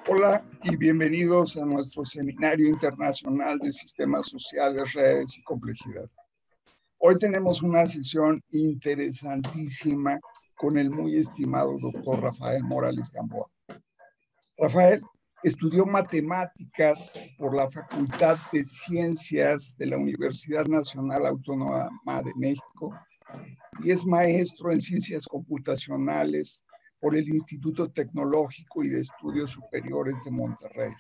Hola y bienvenidos a nuestro Seminario Internacional de Sistemas Sociales, Redes y Complejidad. Hoy tenemos una sesión interesantísima con el muy estimado doctor Rafael Morales Gamboa. Rafael estudió matemáticas por la Facultad de Ciencias de la Universidad Nacional Autónoma de México y es maestro en Ciencias Computacionales por el Instituto Tecnológico y de Estudios Superiores de Monterrey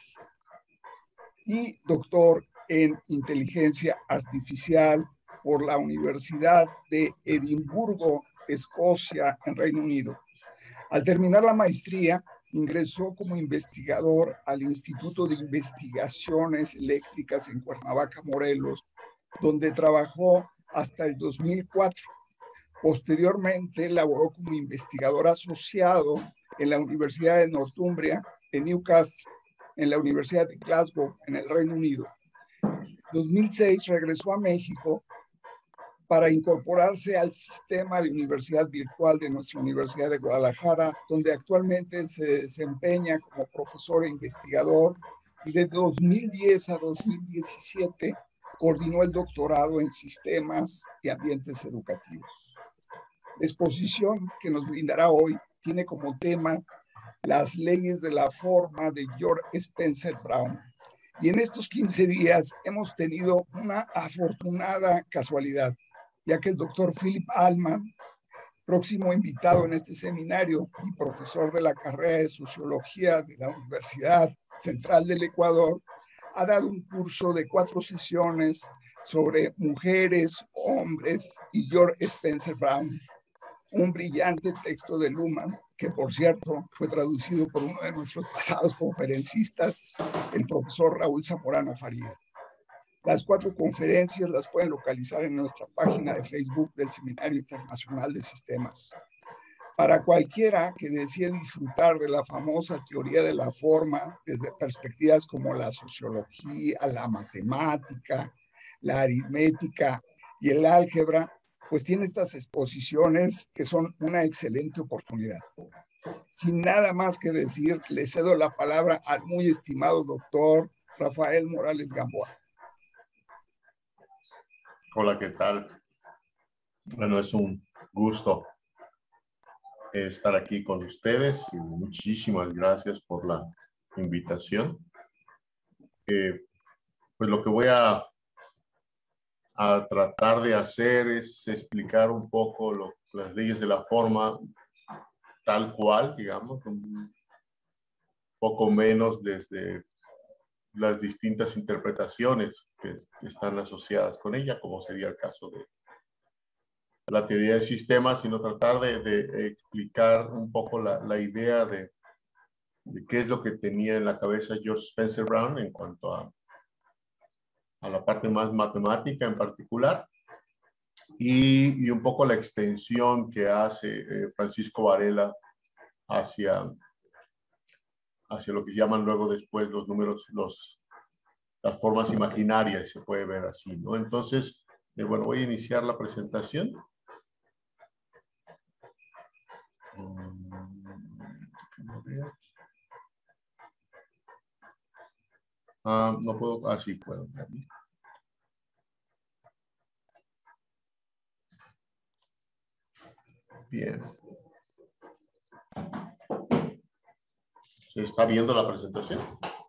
y doctor en Inteligencia Artificial por la Universidad de Edimburgo, Escocia, en Reino Unido. Al terminar la maestría, ingresó como investigador al Instituto de Investigaciones Eléctricas en Cuernavaca, Morelos, donde trabajó hasta el 2004. Posteriormente, laboró como investigador asociado en la Universidad de Northumbria, en Newcastle, en la Universidad de Glasgow, en el Reino Unido. En 2006 regresó a México para incorporarse al sistema de universidad virtual de nuestra Universidad de Guadalajara, donde actualmente se desempeña como profesor e investigador, y de 2010 a 2017 coordinó el doctorado en sistemas y ambientes educativos. La exposición que nos brindará hoy tiene como tema las leyes de la forma de George Spencer Brown. Y en estos 15 días hemos tenido una afortunada casualidad, ya que el doctor Philip Allman, próximo invitado en este seminario y profesor de la carrera de Sociología de la Universidad Central del Ecuador, ha dado un curso de 4 sesiones sobre mujeres, hombres y George Spencer Brown. Un brillante texto de Luhmann, que por cierto fue traducido por uno de nuestros pasados conferencistas, el profesor Raúl Zamorano Faría. Las 4 conferencias las pueden localizar en nuestra página de Facebook del Seminario Internacional de Sistemas. Para cualquiera que desee disfrutar de la famosa teoría de la forma desde perspectivas como la sociología, la matemática, la aritmética y el álgebra, pues tiene estas exposiciones que son una excelente oportunidad. Sin nada más que decir, le cedo la palabra al muy estimado doctor Rafael Morales Gamboa. Hola, ¿qué tal? Bueno, es un gusto estar aquí con ustedes y muchísimas gracias por la invitación. Pues lo que voy a tratar de hacer es explicar un poco las leyes de la forma tal cual, digamos, un poco menos desde las distintas interpretaciones que están asociadas con ella, como sería el caso de la teoría del sistema, sino tratar de explicar un poco la idea de qué es lo que tenía en la cabeza George Spencer Brown en cuanto a la parte más matemática en particular, y un poco la extensión que hace Francisco Varela hacia lo que llaman luego después los números, las formas imaginarias, se puede ver así, ¿no? Entonces, bueno, voy a iniciar la presentación. No puedo, sí puedo. Bien. ¿Se está viendo la presentación?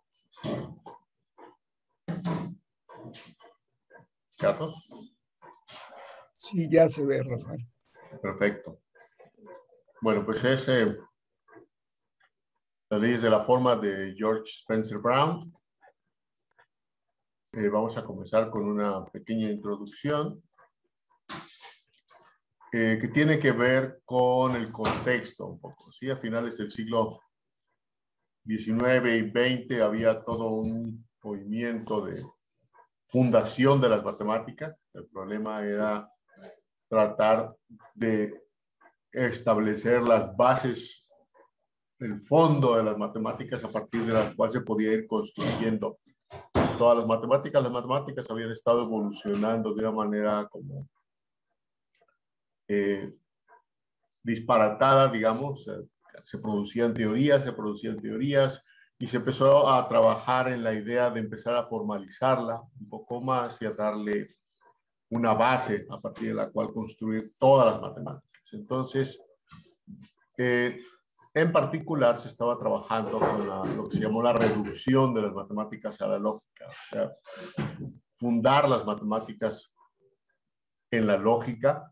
¿Carlos? Sí, ya se ve, Rafael. Perfecto. Bueno, pues es las leyes de la forma de George Spencer Brown. Vamos a comenzar con una pequeña introducción que tiene que ver con el contexto un poco, ¿sí? A finales del siglo XIX y XX había todo un movimiento de fundación de las matemáticas. El problema era tratar de establecer las bases, el fondo de las matemáticas a partir de las cuales se podía ir construyendo todas las matemáticas. Las matemáticas habían estado evolucionando de una manera como disparatada, digamos. Se producían teorías, y se empezó a trabajar en la idea de empezar a formalizarla un poco más y a darle una base a partir de la cual construir todas las matemáticas. Entonces, en particular se estaba trabajando con lo que se llamó la reducción de las matemáticas a la lógica, o sea, fundar las matemáticas en la lógica,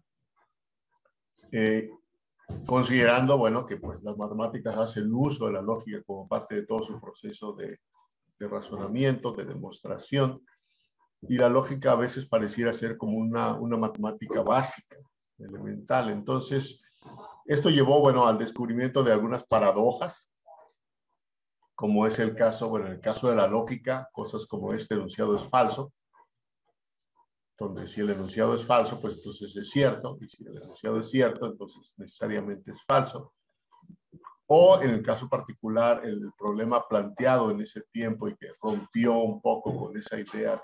considerando, bueno, que pues las matemáticas hacen uso de la lógica como parte de todo su proceso de razonamiento, de demostración, y la lógica a veces pareciera ser como una matemática básica, elemental. Entonces, esto llevó, bueno, al descubrimiento de algunas paradojas, como es el caso, bueno, en el caso de la lógica, cosas como este enunciado es falso, donde si el enunciado es falso, pues entonces es cierto, y si el enunciado es cierto, entonces necesariamente es falso. O en el caso particular, el problema planteado en ese tiempo y que rompió un poco con esa idea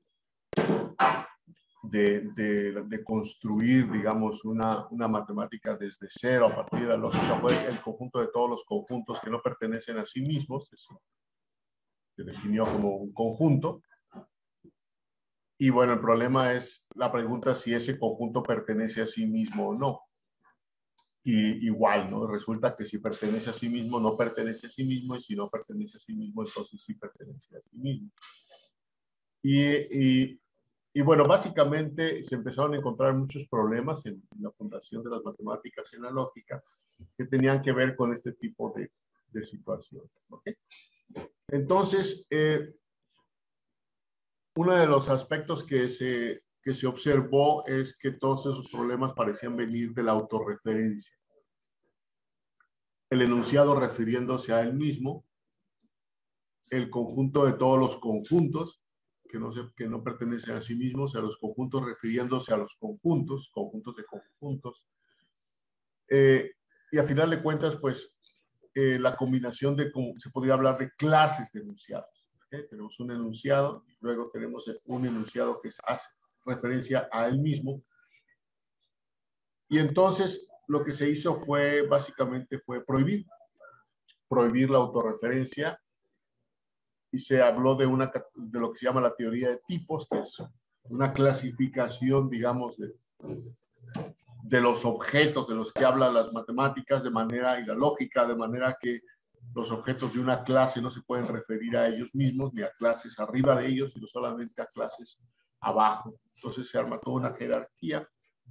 de construir, digamos, una matemática desde cero a partir de la lógica, fue el conjunto de todos los conjuntos que no pertenecen a sí mismos, eso se definió como un conjunto. Y bueno, el problema es la pregunta si ese conjunto pertenece a sí mismo o no. Y igual, ¿no? Resulta que si pertenece a sí mismo, no pertenece a sí mismo, y si no pertenece a sí mismo, entonces sí pertenece a sí mismo. Y bueno, básicamente se empezaron a encontrar muchos problemas en la fundación de las matemáticas en la lógica que tenían que ver con este tipo de situaciones. ¿Okay? Entonces, uno de los aspectos que se observó es que todos esos problemas parecían venir de la autorreferencia. El enunciado refiriéndose a él mismo, el conjunto de todos los conjuntos, que no pertenecen a sí mismos, a los conjuntos refiriéndose a los conjuntos de conjuntos. Y a final de cuentas, pues, la combinación de, se podría hablar de clases de enunciados. ¿Okay? Tenemos un enunciado, y luego tenemos un enunciado que hace referencia a él mismo. Y entonces, lo que se hizo fue, básicamente, fue prohibir la autorreferencia, y se habló de lo que se llama la teoría de tipos, que es una clasificación, digamos, de los objetos de los que hablan las matemáticas y la lógica, de manera que los objetos de una clase no se pueden referir a ellos mismos, ni a clases arriba de ellos, sino solamente a clases abajo. Entonces se arma toda una jerarquía.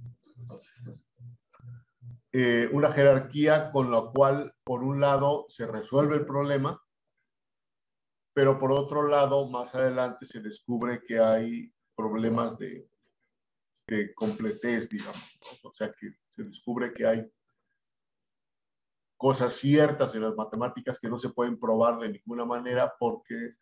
Una jerarquía con la cual, por un lado, se resuelve el problema, pero por otro lado, más adelante se descubre que hay problemas de completez, digamos, ¿no? O sea, que se descubre que hay cosas ciertas en las matemáticas que no se pueden probar de ninguna manera porque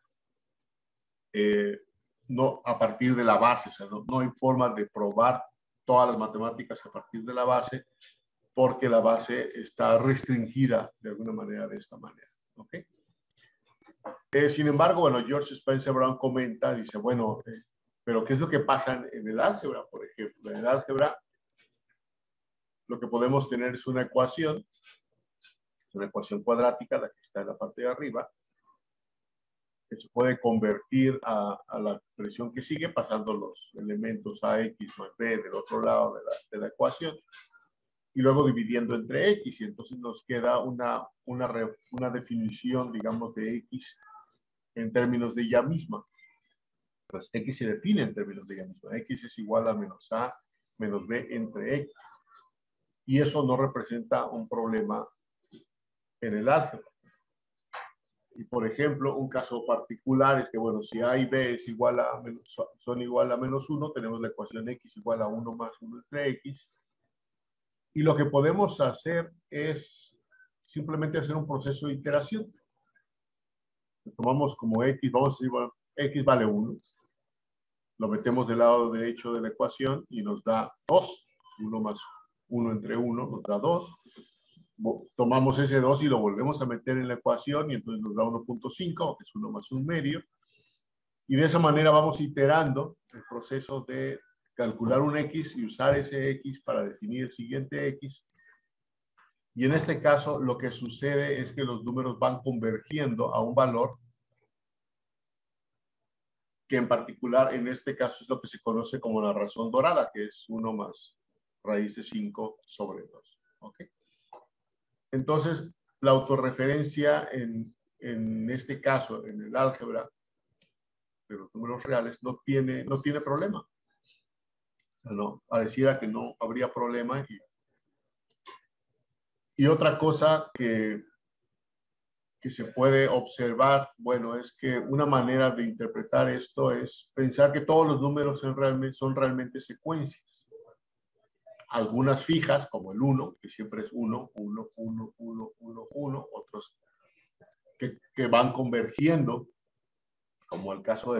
no a partir de la base, o sea, no hay forma de probar todas las matemáticas a partir de la base porque la base está restringida de alguna manera de esta manera. ¿Ok? Sin embargo, bueno, George Spencer Brown comenta, dice, bueno, pero ¿qué es lo que pasa en el álgebra, por ejemplo? En el álgebra lo que podemos tener es una ecuación cuadrática, la que está en la parte de arriba, que se puede convertir a la expresión que sigue pasando los elementos ax más b del otro lado de la ecuación y luego dividiendo entre x, y entonces nos queda una definición, digamos, de x en términos de ella misma. Pues x se define en términos de ella misma. X es igual a menos a menos b entre x. Y eso no representa un problema en el álgebra. Y por ejemplo, un caso particular es que, bueno, si a y b es igual a son igual a menos 1, tenemos la ecuación x igual a 1 más 1 entre x. Y lo que podemos hacer es simplemente hacer un proceso de iteración. Tomamos como x, vamos a decir, bueno, x vale 1. Lo metemos del lado derecho de la ecuación y nos da 2. 1 más 1 entre 1 nos da 2. Tomamos ese 2 y lo volvemos a meter en la ecuación y entonces nos da 1.5, que es 1 más 1 medio. Y de esa manera vamos iterando el proceso de calcular un x y usar ese x para definir el siguiente x. Y en este caso, lo que sucede es que los números van convergiendo a un valor que en particular en este caso es lo que se conoce como la razón dorada, que es 1 más raíz de 5 sobre 2. ¿Okay? Entonces, la autorreferencia en este caso, en el álgebra de los números reales, no tiene problema. No, pareciera que no habría problema. Y otra cosa que se puede observar, bueno, es que una manera de interpretar esto es pensar que todos los números son realmente secuencias. Algunas fijas, como el 1, que siempre es 1, 1, 1, 1, 1, 1, otros que van convergiendo, como el caso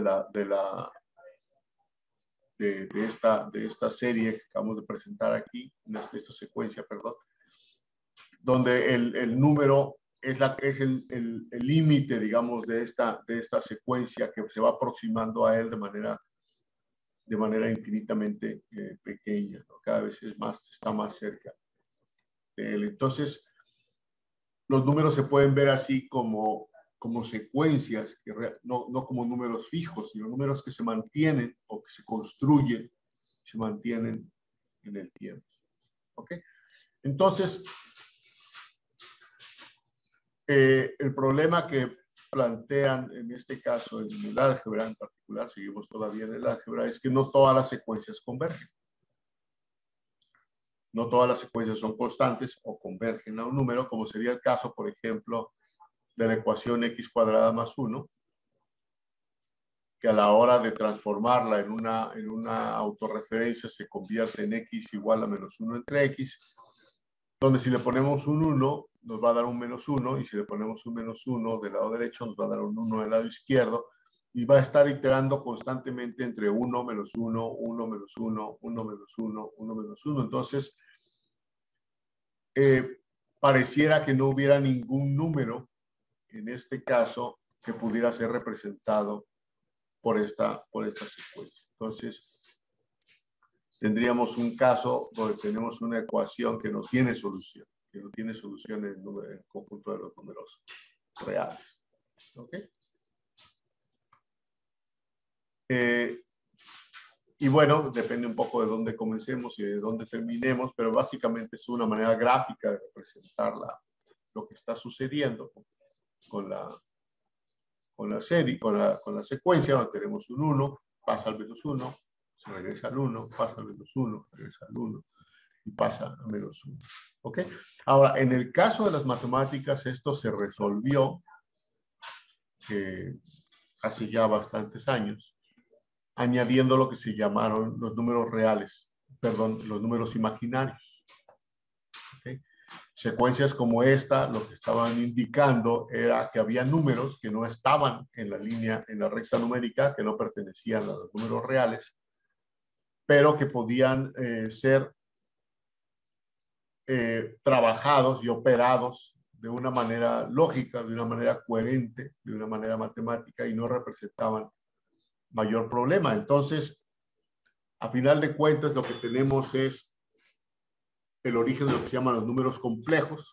de esta serie que acabamos de presentar aquí, de esta secuencia, perdón, donde el número es el límite, digamos, de esta secuencia que se va aproximando a él de manera infinitamente pequeña, ¿no? Cada vez está más cerca de él. Entonces, los números se pueden ver así como secuencias, no como números fijos, sino números que se mantienen o que se construyen, se mantienen en el tiempo. ¿Ok? Entonces, el problema que plantean en este caso, en el álgebra en particular, seguimos todavía en el álgebra, es que no todas las secuencias convergen. No todas las secuencias son constantes o convergen a un número, como sería el caso, por ejemplo, de la ecuación x cuadrada más 1, que a la hora de transformarla en una autorreferencia se convierte en x igual a menos 1 entre x, donde si le ponemos un 1 nos va a dar un menos 1, y si le ponemos un menos 1 del lado derecho nos va a dar un 1 del lado izquierdo, y va a estar iterando constantemente entre 1 menos 1, 1 menos 1, 1 menos 1, 1 menos 1. Entonces, pareciera que no hubiera ningún número, en este caso, que pudiera ser representado por esta secuencia. Entonces, tendríamos un caso donde tenemos una ecuación que no tiene solución, en el conjunto de los números reales. ¿Ok? Y bueno, depende un poco de dónde comencemos y de dónde terminemos, pero básicamente es una manera gráfica de representar lo que está sucediendo con la serie, con la secuencia, donde tenemos un 1, pasa al menos 1, se regresa al 1, pasa al menos 1, regresa al 1 y pasa a menos 1. ¿Ok? Ahora, en el caso de las matemáticas, esto se resolvió hace ya bastantes años, añadiendo lo que se llamaron los números reales, perdón, los números imaginarios. ¿Okay? Secuencias como esta, lo que estaban indicando era que había números que no estaban en la recta numérica, que no pertenecían a los números reales, pero que podían ser trabajados y operados de una manera lógica, de una manera coherente, de una manera matemática, y no representaban mayor problema. Entonces, a final de cuentas, lo que tenemos es el origen de lo que se llaman los números complejos,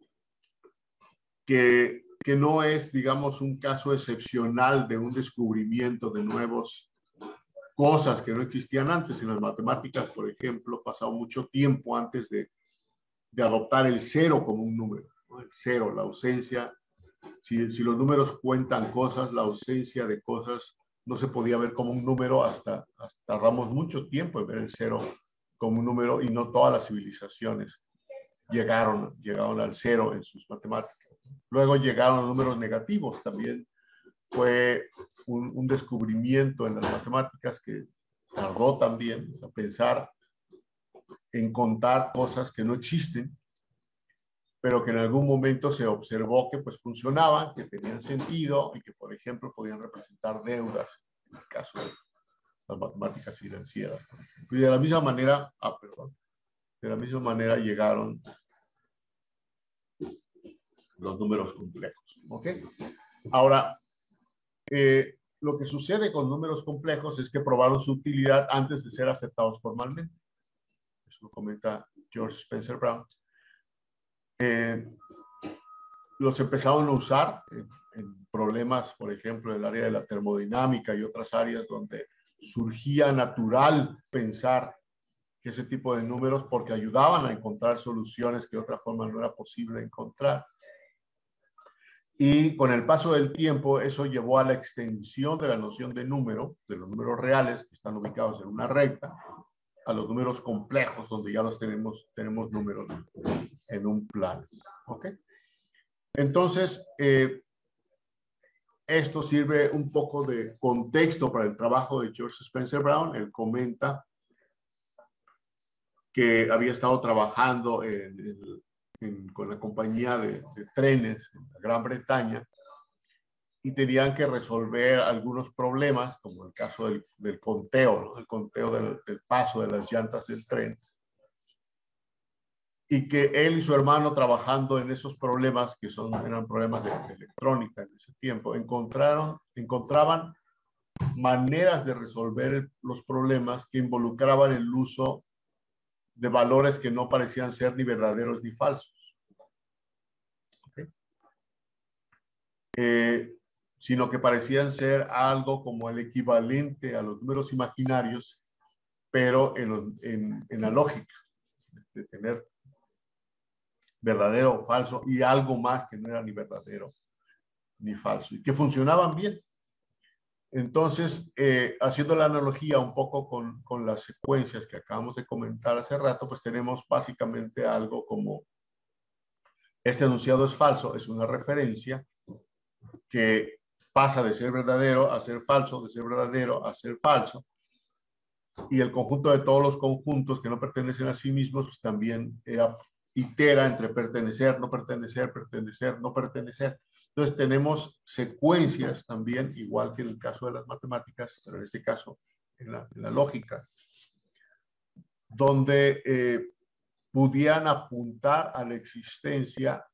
que no es, digamos, un caso excepcional de un descubrimiento de nuevas cosas que no existían antes. En las matemáticas, por ejemplo, pasado mucho tiempo antes de adoptar el cero como un número, ¿no? El cero, la ausencia. Si los números cuentan cosas, la ausencia de cosas no se podía ver como un número hasta tardamos mucho tiempo en ver el cero como un número, y no todas las civilizaciones llegaron al cero en sus matemáticas. Luego llegaron los números negativos. También fue un descubrimiento en las matemáticas que tardó también a pensar en contar cosas que no existen, pero que en algún momento se observó que pues funcionaban, que tenían sentido y que, por ejemplo, podían representar deudas, en el caso de las matemáticas financieras. Y de la misma manera llegaron los números complejos. ¿Ok? Ahora, lo que sucede con números complejos es que probaron su utilidad antes de ser aceptados formalmente. Eso lo comenta George Spencer Brown. los empezaron a usar en problemas, por ejemplo, en el área de la termodinámica y otras áreas donde surgía natural pensar que ese tipo de números, porque ayudaban a encontrar soluciones que de otra forma no era posible encontrar. Y con el paso del tiempo, eso llevó a la extensión de la noción de número, de los números reales que están ubicados en una recta, a los números complejos, donde ya los tenemos números en un plano. ¿Ok? Entonces, esto sirve un poco de contexto para el trabajo de George Spencer Brown. Él comenta que había estado trabajando con la compañía de trenes en la Gran Bretaña y tenían que resolver algunos problemas, como el caso del conteo, ¿no? El conteo del paso de las llantas del tren. Y que él y su hermano, trabajando en esos problemas, que eran problemas de electrónica en ese tiempo, encontraban maneras de resolver los problemas que involucraban el uso de valores que no parecían ser ni verdaderos ni falsos. ¿Okay? Sino que parecían ser algo como el equivalente a los números imaginarios, pero en la lógica, de tener verdadero o falso y algo más que no era ni verdadero ni falso, y que funcionaban bien. Entonces, haciendo la analogía un poco con las secuencias que acabamos de comentar hace rato, pues tenemos básicamente algo como este enunciado es falso, es una referencia que pasa de ser verdadero a ser falso, de ser verdadero a ser falso, y el conjunto de todos los conjuntos que no pertenecen a sí mismos pues también itera entre pertenecer, no pertenecer, pertenecer, no pertenecer. Entonces tenemos secuencias también, igual que en el caso de las matemáticas, pero en este caso en la lógica, donde pudieran apuntar a la existencia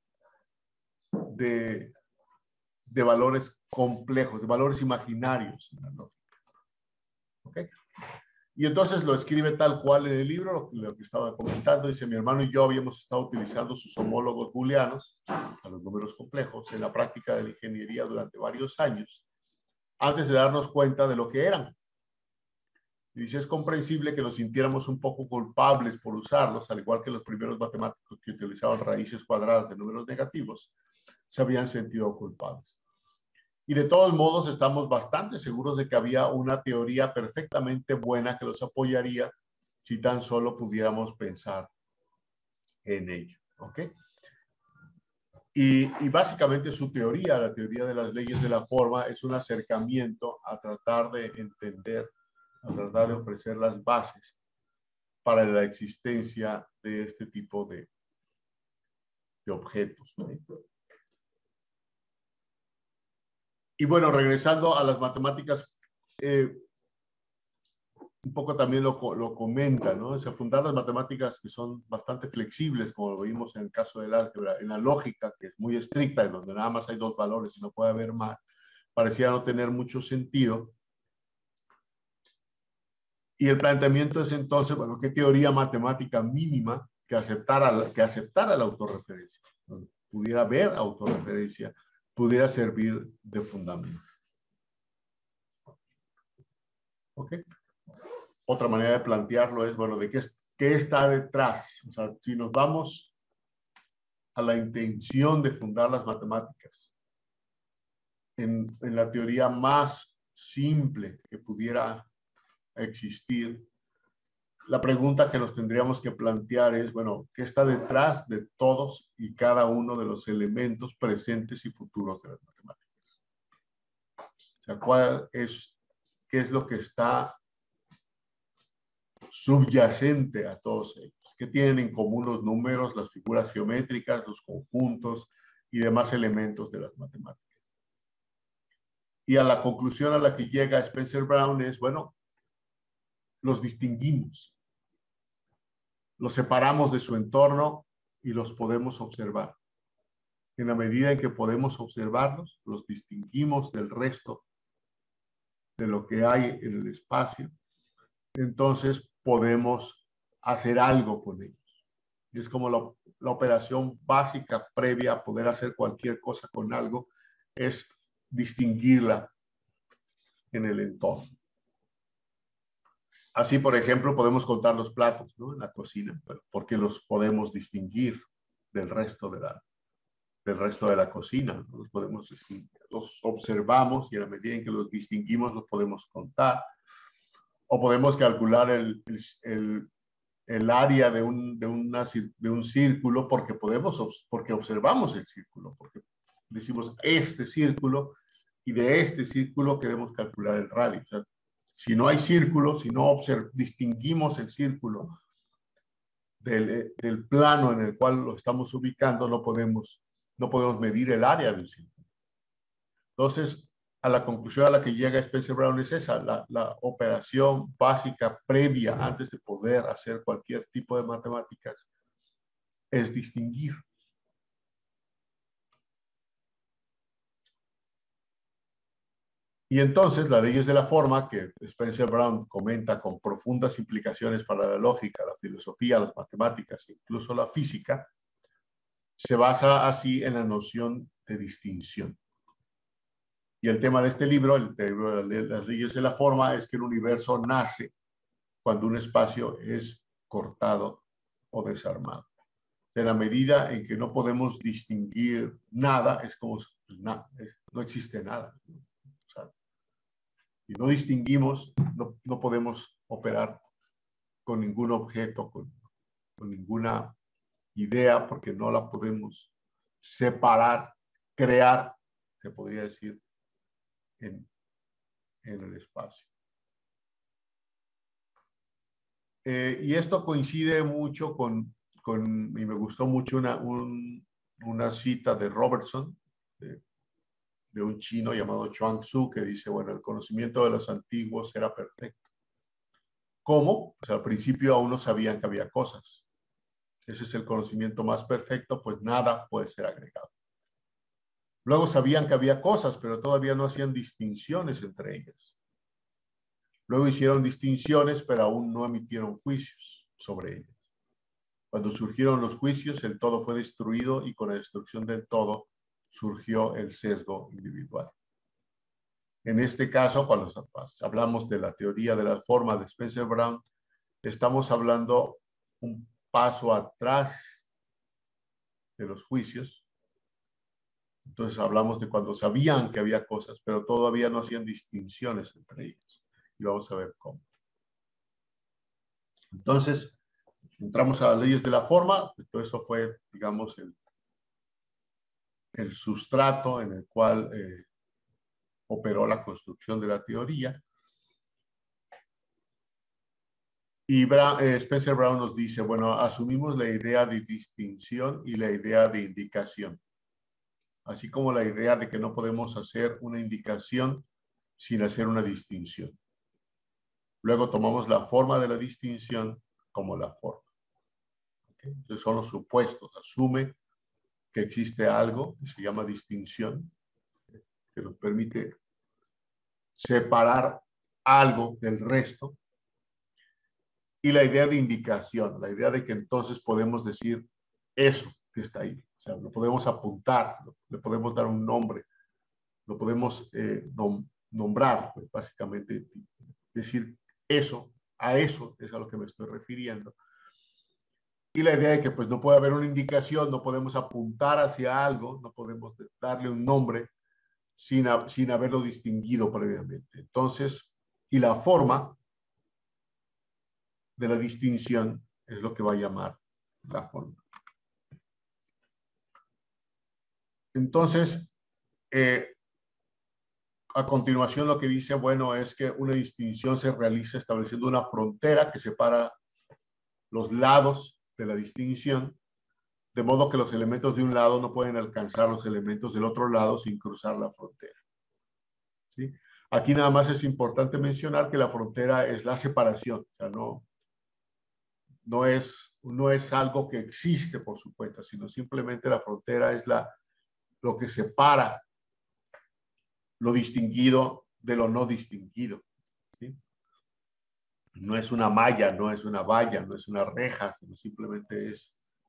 de valores complejos, de valores imaginarios en la lógica. ¿Okay? Y entonces lo escribe tal cual en el libro, lo que estaba comentando. Dice, mi hermano y yo habíamos estado utilizando sus homólogos booleanos, a los números complejos, en la práctica de la ingeniería durante varios años, antes de darnos cuenta de lo que eran. Y dice, es comprensible que nos sintiéramos un poco culpables por usarlos, al igual que los primeros matemáticos que utilizaban raíces cuadradas de números negativos, se habían sentido culpables. Y de todos modos estamos bastante seguros de que había una teoría perfectamente buena que los apoyaría si tan solo pudiéramos pensar en ello. ¿Ok? Y básicamente su teoría, la teoría de las leyes de la forma, es un acercamiento a tratar de entender, a tratar de ofrecer las bases para la existencia de este tipo de objetos, ¿no? Y bueno, regresando a las matemáticas, un poco también lo comenta, ¿no? O sea, fundar las matemáticas que son bastante flexibles, como lo vimos en el caso del álgebra, en la lógica, que es muy estricta, en donde nada más hay dos valores y no puede haber más, parecía no tener mucho sentido. Y el planteamiento es entonces, bueno, ¿qué teoría matemática mínima que aceptara la autorreferencia? Pudiera haber autorreferencia, pudiera servir de fundamento. ¿Ok? Otra manera de plantearlo es, bueno, ¿de qué está detrás? O sea, si nos vamos a la intención de fundar las matemáticas, en la teoría más simple que pudiera existir, la pregunta que nos tendríamos que plantear es, bueno, ¿qué está detrás de todos y cada uno de los elementos presentes y futuros de las matemáticas? O sea, ¿qué es lo que está subyacente a todos ellos? ¿Qué tienen en común los números, las figuras geométricas, los conjuntos y demás elementos de las matemáticas? Y a la conclusión a la que llega Spencer Brown es, bueno, los distinguimos, los separamos de su entorno y los podemos observar. En la medida en que podemos observarlos, los distinguimos del resto de lo que hay en el espacio, entonces podemos hacer algo con ellos. Y es como la operación básica previa a poder hacer cualquier cosa con algo, es distinguirla en el entorno. Así, por ejemplo, podemos contar los platos, ¿no?, en la cocina, porque los podemos distinguir del resto de la cocina, ¿no? Los podemos distinguir, los observamos y a la medida en que los distinguimos los podemos contar. O podemos calcular el área de un círculo porque observamos el círculo, porque decimos este círculo y de este círculo queremos calcular el radio. O sea, si no hay círculo, si no distinguimos el círculo del plano en el cual lo estamos ubicando, no podemos medir el área del círculo. Entonces, a la conclusión a la que llega Spencer Brown es esa, la operación básica previa antes de poder hacer cualquier tipo de matemáticas es distinguir. Y entonces las leyes de la forma, que Spencer Brown comenta con profundas implicaciones para la lógica, la filosofía, las matemáticas e incluso la física, se basa así en la noción de distinción. Y el tema de este libro, el libro de las leyes de la forma, es que el universo nace cuando un espacio es cortado o desarmado. En la medida en que no podemos distinguir nada, es como no existe nada. O sea, si no distinguimos, no podemos operar con ningún objeto, con ninguna idea, porque no la podemos separar, crear, se podría decir, en el espacio. Y esto coincide mucho y me gustó mucho una cita de Robertson, de un chino llamado Chuang Tzu, que dice, bueno, el conocimiento de los antiguos era perfecto. ¿Cómo? Pues al principio aún no sabían que había cosas. Ese es el conocimiento más perfecto, pues nada puede ser agregado. Luego sabían que había cosas, pero todavía no hacían distinciones entre ellas. Luego hicieron distinciones, pero aún no emitieron juicios sobre ellas. Cuando surgieron los juicios, el todo fue destruido y con la destrucción del todo surgió el sesgo individual. En este caso, cuando hablamos de la teoría de la forma de Spencer Brown, estamos hablando un paso atrás de los juicios. Entonces hablamos de cuando sabían que había cosas, pero todavía no hacían distinciones entre ellas. Y vamos a ver cómo. Entonces, entramos a las leyes de la forma. Todo eso fue, digamos, el sustrato en el cual operó la construcción de la teoría. Y Spencer Brown nos dice, bueno, asumimos la idea de distinción y la idea de indicación, así como la idea de que no podemos hacer una indicación sin hacer una distinción. Luego tomamos la forma de la distinción como la forma. ¿Okay? Entonces son los supuestos. Asume que existe algo que se llama distinción, que nos permite separar algo del resto. Y la idea de indicación, la idea de que entonces podemos decir eso que está ahí. O sea, lo podemos apuntar, le podemos dar un nombre, lo podemos nombrar, pues, básicamente decir eso, a eso es a lo que me estoy refiriendo. Y la idea de que pues no puede haber una indicación, no podemos apuntar hacia algo, no podemos darle un nombre sin haberlo distinguido previamente. Entonces, y la forma de la distinción es lo que va a llamar la forma. Entonces, a continuación lo que dice, bueno, es que una distinción se realiza estableciendo una frontera que separa los lados de la distinción, de modo que los elementos de un lado no pueden alcanzar los elementos del otro lado sin cruzar la frontera. ¿Sí? Aquí nada más es importante mencionar que la frontera es la separación, o sea, no es algo que existe por su cuenta, sino simplemente la frontera es lo que separa lo distinguido de lo no distinguido. ¿Sí? No es una malla, no es una valla, no es una reja, sino simplemente es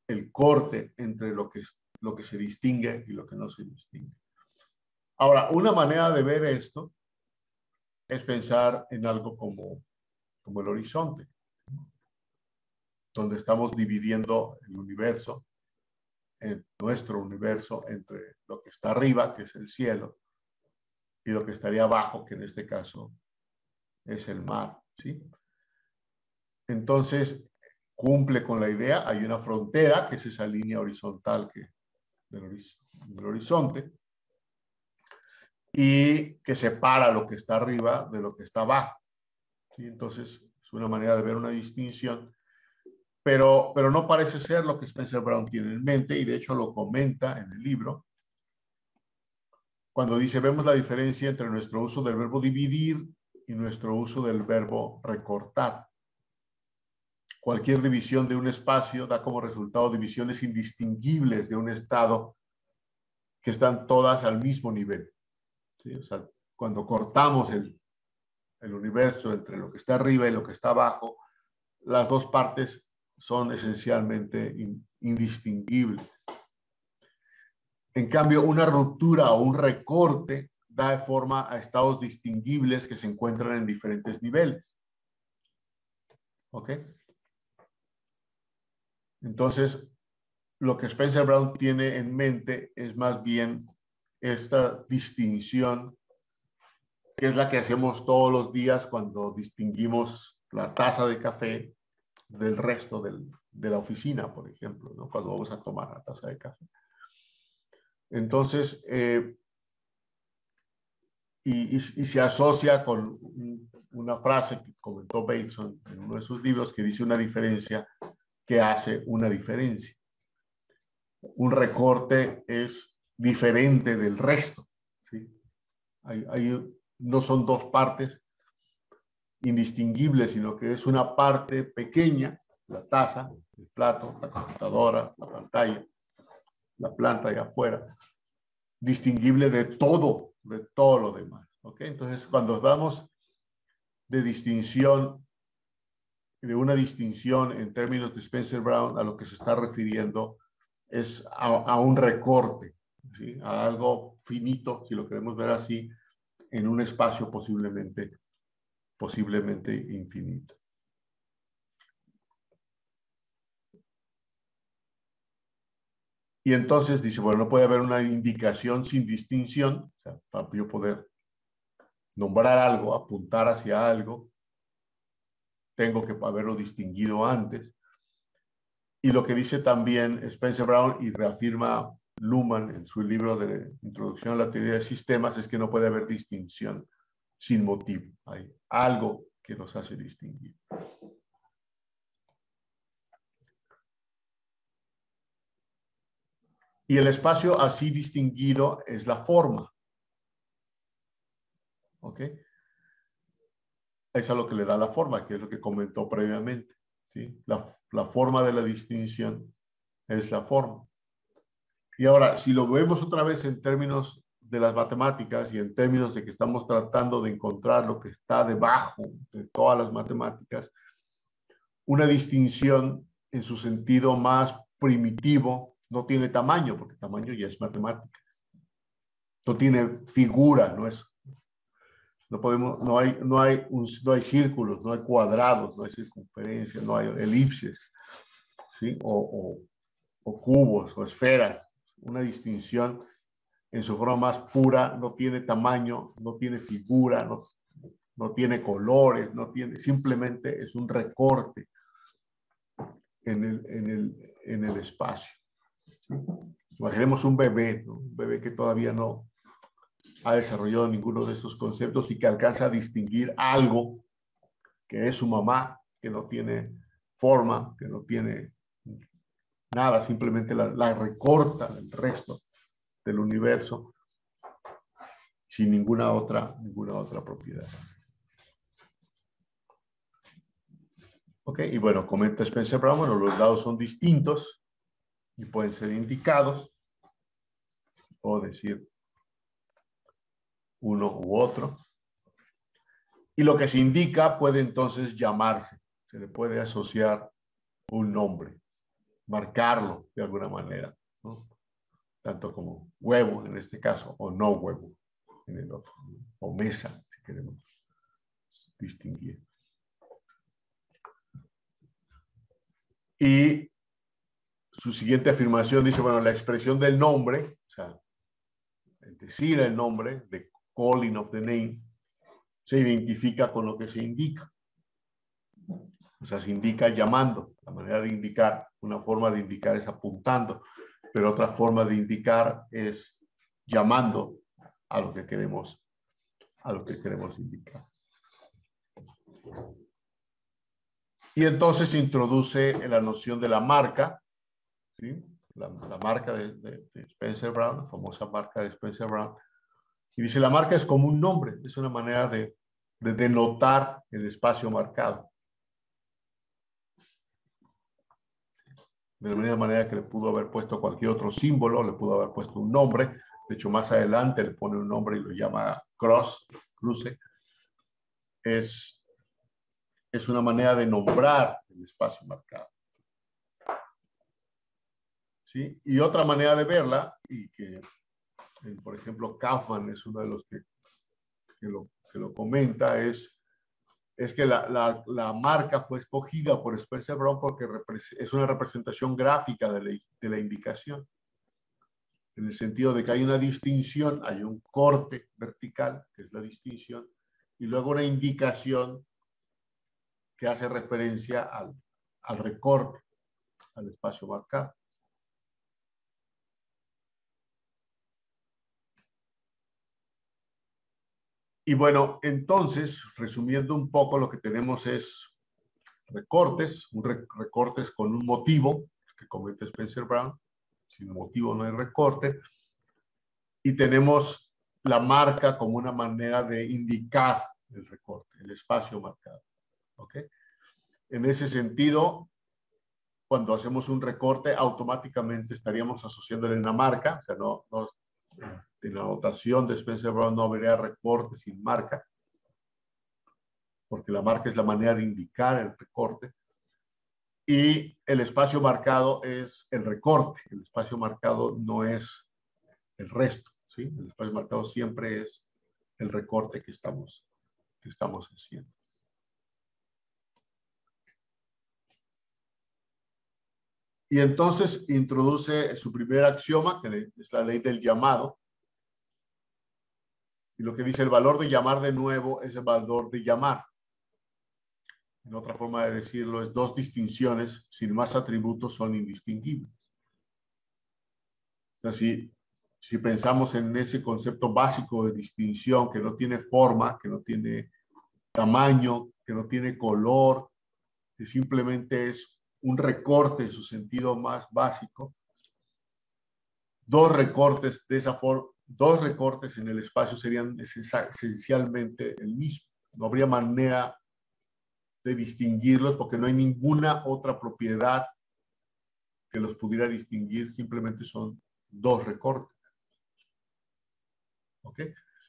el corte entre lo que se distingue y lo que no se distingue. Ahora, una manera de ver esto es pensar en algo como el horizonte, donde estamos dividiendo el universo, nuestro universo, entre lo que está arriba, que es el cielo, y lo que estaría abajo, que en este caso es el mar, ¿sí? Entonces, cumple con la idea, hay una frontera, que es esa línea horizontal del horizonte, y que separa lo que está arriba de lo que está abajo, ¿sí? Entonces, es una manera de ver una distinción, pero no parece ser lo que Spencer Brown tiene en mente, y de hecho lo comenta en el libro, cuando dice, vemos la diferencia entre nuestro uso del verbo dividir y nuestro uso del verbo recortar. Cualquier división de un espacio da como resultado divisiones indistinguibles de un estado que están todas al mismo nivel, ¿sí? O sea, cuando cortamos el universo entre lo que está arriba y lo que está abajo, las dos partes son esencialmente indistinguibles. En cambio, una ruptura o un recorte da forma a estados distinguibles que se encuentran en diferentes niveles. ¿Ok? Entonces, lo que Spencer Brown tiene en mente es más bien esta distinción, que es la que hacemos todos los días cuando distinguimos la taza de café del resto de la oficina, por ejemplo, ¿no? Cuando vamos a tomar la taza de café. Entonces, y se asocia con una frase que comentó Bateson en uno de sus libros, que dice una diferencia que hace una diferencia. Un recorte es diferente del resto, ¿sí? No son dos partes indistinguibles, sino que es una parte pequeña, la taza, el plato, la computadora, la pantalla, la planta allá afuera, distinguible de todo lo demás. ¿Ok? Entonces, cuando hablamos de distinción, de una distinción en términos de Spencer Brown, a lo que se está refiriendo es a un recorte, ¿sí? A algo finito, si lo queremos ver así, en un espacio posiblemente infinito. Y entonces dice, bueno, no puede haber una indicación sin distinción, o sea, para yo poder nombrar algo, apuntar hacia algo, tengo que haberlo distinguido antes. Y lo que dice también Spencer Brown y reafirma Luhmann en su libro de Introducción a la Teoría de Sistemas es que no puede haber distinción sin motivo. Hay algo que nos hace distinguir. Y el espacio así distinguido es la forma. ¿Ok? Es a lo que le da la forma, que es lo que comentó previamente, ¿sí? La forma de la distinción es la forma. Y ahora, si lo vemos otra vez en términos de las matemáticas y en términos de que estamos tratando de encontrar lo que está debajo de todas las matemáticas, una distinción en su sentido más primitivo no tiene tamaño, porque tamaño ya es matemática. No tiene figura, no hay círculos, no hay cuadrados, no hay circunferencias, no hay elipses, ¿sí? o cubos o esferas. Una distinción en su forma más pura no tiene tamaño, no tiene figura, no tiene colores, simplemente es un recorte en el espacio. Imaginemos un bebé, ¿no? Un bebé que todavía no ha desarrollado ninguno de estos conceptos y que alcanza a distinguir algo que es su mamá, que no tiene forma, que no tiene nada, simplemente la recorta del resto del universo sin ninguna otra propiedad. Ok, y bueno, comenta Spencer Brown, bueno, los dados son distintos y pueden ser indicados, o decir uno u otro. Y lo que se indica puede entonces llamarse, se le puede asociar un nombre. marcarlo de alguna manera, ¿no? Tanto como huevo en este caso, o no huevo en el otro, ¿no? O mesa, si queremos distinguir. Y su siguiente afirmación dice, bueno, la expresión del nombre, o sea, el decir el nombre, the calling of the name, se identifica con lo que se indica. O sea, se indica llamando. La manera de indicar, una forma de indicar es apuntando, pero otra forma de indicar es llamando a lo que queremos indicar. Y entonces se introduce la noción de la marca, ¿sí? La marca de Spencer Brown, la famosa marca de Spencer Brown. Y dice, la marca es como un nombre, es una manera de denotar el espacio marcado. De la misma manera que le pudo haber puesto cualquier otro símbolo, le pudo haber puesto un nombre. De hecho, más adelante le pone un nombre y lo llama cruce. Es una manera de nombrar el espacio marcado. ¿Sí? Y otra manera de verla, y que, por ejemplo, Kaufman es uno de los que lo comenta, es que la marca fue escogida por Spencer Brown porque es una representación gráfica de la indicación, en el sentido de que hay una distinción, hay un corte vertical, que es la distinción, y luego una indicación que hace referencia al recorte, al espacio marcado. Y bueno, entonces, resumiendo un poco, lo que tenemos es recortes, recortes con un motivo, que comenta Spencer Brown. Sin motivo no hay recorte. Y tenemos la marca como una manera de indicar el recorte, el espacio marcado. ¿Ok? En ese sentido, cuando hacemos un recorte, automáticamente estaríamos asociándole una marca. O sea, en la notación de Spencer Brown no habría recorte sin marca, porque la marca es la manera de indicar el recorte. Y el espacio marcado es el recorte. El espacio marcado no es el resto, ¿sí? El espacio marcado siempre es el recorte que estamos haciendo. Y entonces introduce su primer axioma, que es la ley del llamado. Y lo que dice, el valor de llamar de nuevo es el valor de llamar. En otra forma de decirlo es, dos distinciones sin más atributos son indistinguibles. O sea, si pensamos en ese concepto básico de distinción, que no tiene forma, que no tiene tamaño, que no tiene color, que simplemente es un recorte en su sentido más básico, dos recortes de esa forma, dos recortes en el espacio serían esencialmente el mismo. No habría manera de distinguirlos porque no hay ninguna otra propiedad que los pudiera distinguir, simplemente son dos recortes. ¿Ok?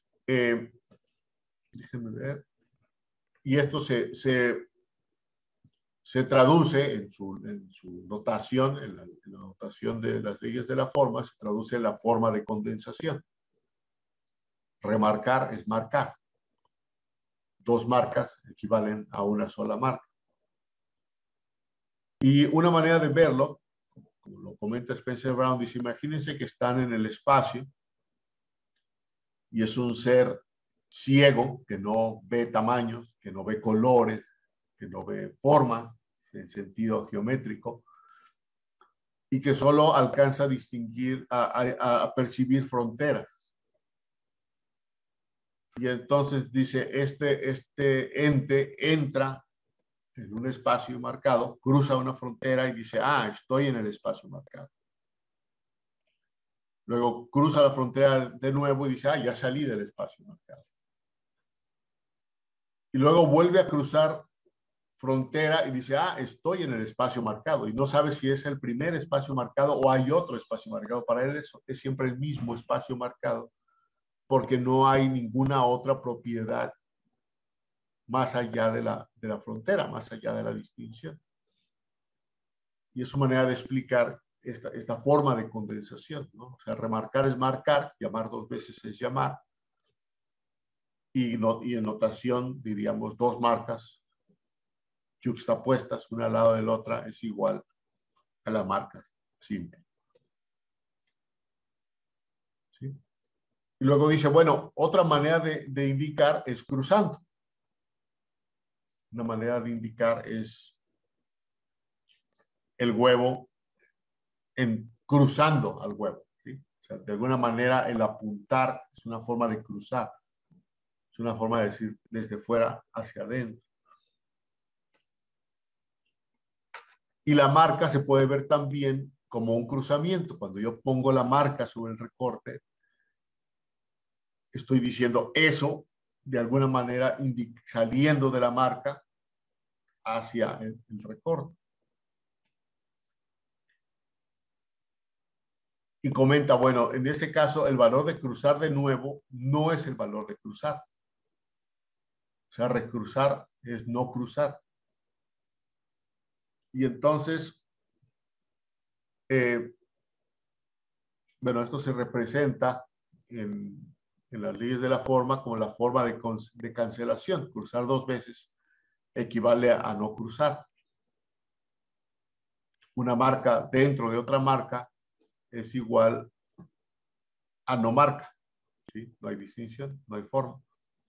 Déjenme ver. Y esto se traduce en su notación, en la notación de las leyes de la forma, se traduce en la forma de condensación. Remarcar es marcar. Dos marcas equivalen a una sola marca. Y una manera de verlo, como lo comenta Spencer Brown, dice, imagínense que están en el espacio y es un ser ciego que no ve tamaños, que no ve colores, que no ve forma en sentido geométrico y que solo alcanza a distinguir, a percibir fronteras. Y entonces dice, este ente entra en un espacio marcado, cruza una frontera y dice, estoy en el espacio marcado. Luego cruza la frontera de nuevo y dice, ya salí del espacio marcado. Y luego vuelve a cruzar frontera y dice, estoy en el espacio marcado. Y no sabe si es el primer espacio marcado o hay otro espacio marcado. Para él es siempre el mismo espacio marcado, porque no hay ninguna otra propiedad más allá de la frontera, más allá de la distinción. Y es su manera de explicar esta forma de condensación, ¿no? O sea, remarcar es marcar, llamar dos veces es llamar. Y en notación diríamos dos marcas yuxtapuestas, una al lado de la otra, es igual a la marca simple. ¿Sí? Y luego dice, bueno, otra manera de indicar es cruzando. Una manera de indicar es el huevo cruzando al huevo. ¿Sí? O sea, de alguna manera el apuntar es una forma de cruzar. Es una forma de decir desde fuera hacia adentro. Y la marca se puede ver también como un cruzamiento. Cuando yo pongo la marca sobre el recorte, estoy diciendo eso de alguna manera saliendo de la marca hacia el recorte. Y comenta, bueno, en este caso el valor de cruzar de nuevo no es el valor de cruzar. O sea, recruzar es no cruzar. Y entonces, bueno, esto se representa en las leyes de la forma como la forma de cancelación. Cruzar dos veces equivale a no cruzar. Una marca dentro de otra marca es igual a no marca. ¿Sí? No hay distinción, no hay forma.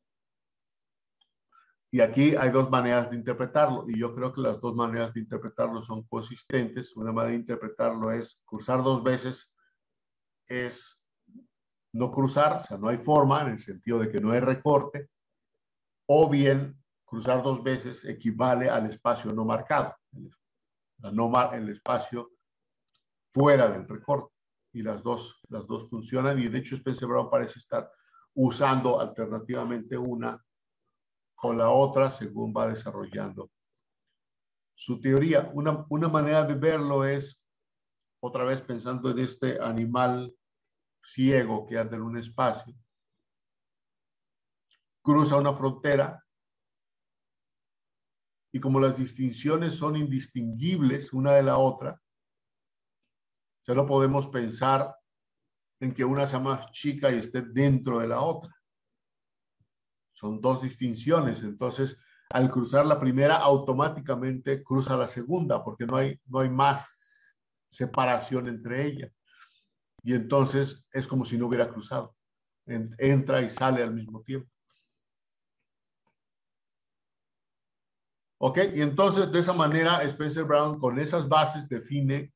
Y aquí hay dos maneras de interpretarlo, y yo creo que las dos maneras de interpretarlo son consistentes. Una manera de interpretarlo es cruzar dos veces es no cruzar, o sea, no hay forma en el sentido de que no hay recorte, o bien cruzar dos veces equivale al espacio no marcado, el espacio fuera del recorte. Y las dos funcionan, y de hecho Spencer Brown parece estar usando alternativamente una o la otra según va desarrollando su teoría. Una manera de verlo es, otra vez pensando en este animal ciego que anda en un espacio, cruza una frontera y como las distinciones son indistinguibles una de la otra, solo podemos pensar en que una sea más chica y esté dentro de la otra. Son dos distinciones, entonces al cruzar la primera automáticamente cruza la segunda porque no hay más separación entre ellas. Y entonces es como si no hubiera cruzado. Entra y sale al mismo tiempo. ¿Ok? Y entonces de esa manera Spencer Brown con esas bases define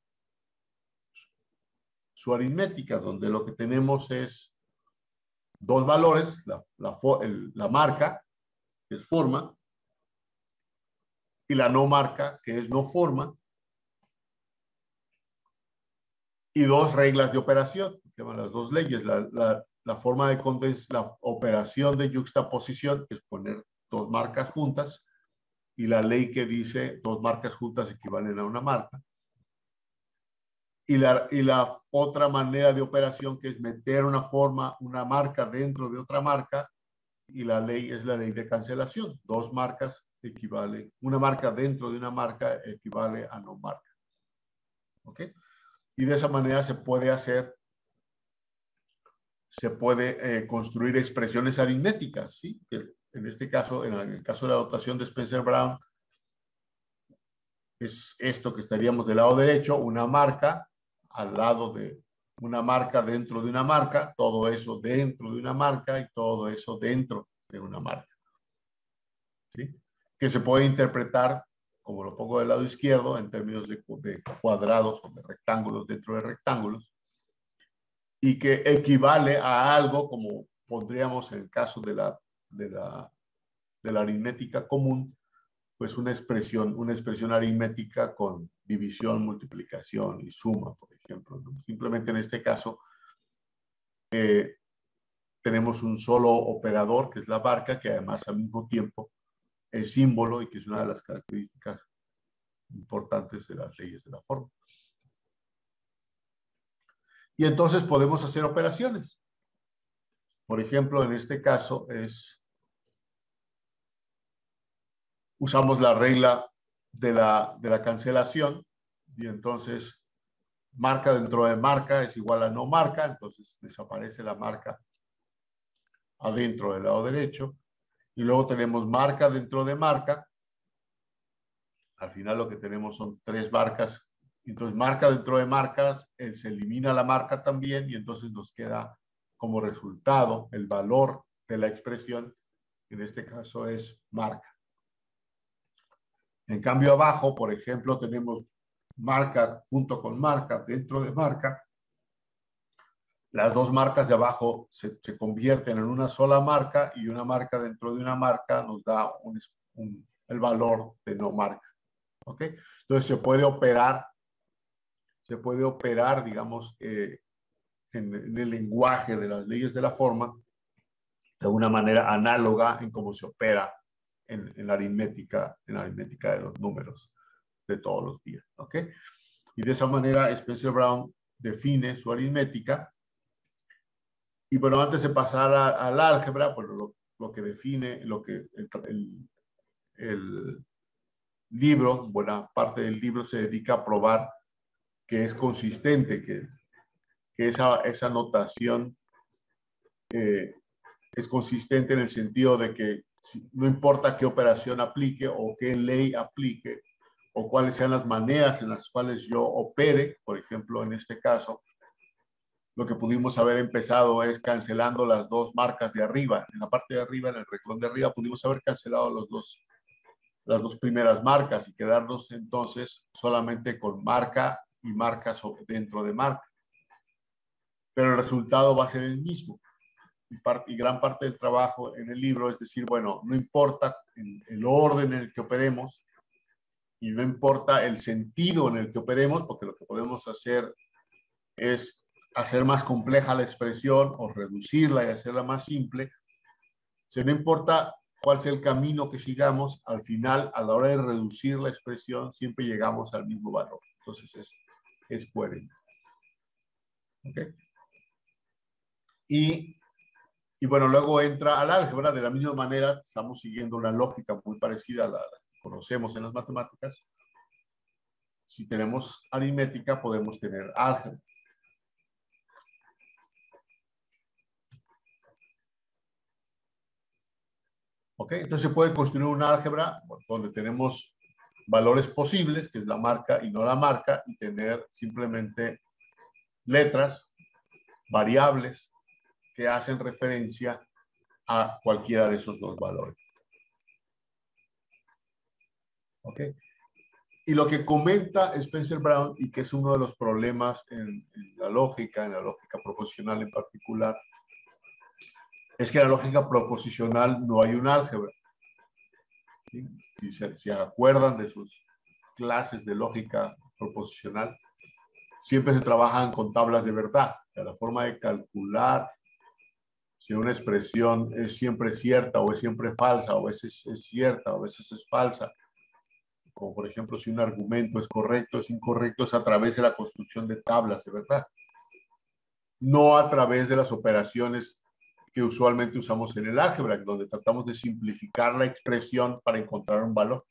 su aritmética, donde lo que tenemos es dos valores, la marca, que es forma, y la no marca, que es no forma, y dos reglas de operación, que llaman las dos leyes, la forma de la operación de yuxtaposición, que es poner dos marcas juntas, y la ley que dice dos marcas juntas equivalen a una marca. Y la otra manera de operación, que es meter una marca dentro de otra marca, y la ley es la ley de cancelación. Dos marcas equivale, una marca dentro de una marca equivale a no marca. ¿Ok? Y de esa manera se puede construir expresiones aritméticas, ¿sí? Que en este caso, en el caso de la dotación de Spencer Brown, es esto que estaríamos del lado derecho, una marca al lado de una marca dentro de una marca, todo eso dentro de una marca y todo eso dentro de una marca. ¿Sí? Que se puede interpretar, como lo pongo del lado izquierdo, en términos de cuadrados o de rectángulos dentro de rectángulos, y que equivale a algo como pondríamos en el caso de la aritmética común, pues una expresión aritmética con división, multiplicación y suma, por ejemplo, ¿no? Simplemente en este caso tenemos un solo operador, que es la barca, que además al mismo tiempo es símbolo y que es una de las características importantes de las leyes de la forma. Y entonces podemos hacer operaciones. Por ejemplo, en este caso usamos la regla de la cancelación, Y entonces marca dentro de marca es igual a no marca, entonces desaparece la marca adentro del lado derecho. Y luego tenemos marca dentro de marca. Al final lo que tenemos son 3 marcas. Entonces marca dentro de marcas, se elimina la marca también y entonces nos queda como resultado el valor de la expresión, en este caso es marca. En cambio abajo, por ejemplo, tenemos marca junto con marca dentro de marca. Las 2 marcas de abajo se convierten en una sola marca y una marca dentro de una marca nos da el valor de no marca. ¿Ok? Entonces se puede operar, digamos, en el lenguaje de las leyes de la forma de una manera análoga en cómo se opera en la aritmética de los números de todos los días. ¿Ok? Y de esa manera Spencer Brown define su aritmética. Y bueno, antes de pasar al álgebra, pues lo que define, el libro, buena parte del libro se dedica a probar que es consistente, que esa notación es consistente en el sentido de que no importa qué operación aplique o qué ley aplique o cuáles sean las maneras en las cuales yo opere, por ejemplo, en este caso, lo que pudimos haber empezado es cancelando las 2 marcas de arriba. En la parte de arriba, en el renglón de arriba, pudimos haber cancelado las 2 primeras marcas y quedarnos entonces solamente con marca y marcas dentro de marca. Pero el resultado va a ser el mismo. Y gran parte del trabajo en el libro es decir, bueno, no importa el orden en el que operemos y no importa el sentido en el que operemos, porque lo que podemos hacer es hacer más compleja la expresión o reducirla y hacerla más simple. Si no importa cuál sea el camino que sigamos, al final, a la hora de reducir la expresión, siempre llegamos al mismo valor. Entonces es coherente. ¿Ok? Y bueno, luego entra al álgebra. De la misma manera, estamos siguiendo una lógica muy parecida a la que conocemos en las matemáticas. Si tenemos aritmética, podemos tener álgebra. ¿Ok? Entonces se puede construir un álgebra donde tenemos valores posibles, que es la marca y no la marca, y tener simplemente letras, variables, que hacen referencia a cualquiera de esos 2 valores. ¿Ok? Y lo que comenta Spencer Brown, y que es uno de los problemas en la lógica proposicional en particular, es que en la lógica proposicional no hay un álgebra. ¿Sí? Si se acuerdan de sus clases de lógica proposicional, siempre se trabajan con tablas de verdad. La forma de calcular si una expresión es siempre cierta o es siempre falsa, o a veces es cierta o a veces es falsa, como por ejemplo si un argumento es correcto o es incorrecto, es a través de la construcción de tablas de verdad, no a través de las operaciones que usualmente usamos en el álgebra, donde tratamos de simplificar la expresión para encontrar un valor.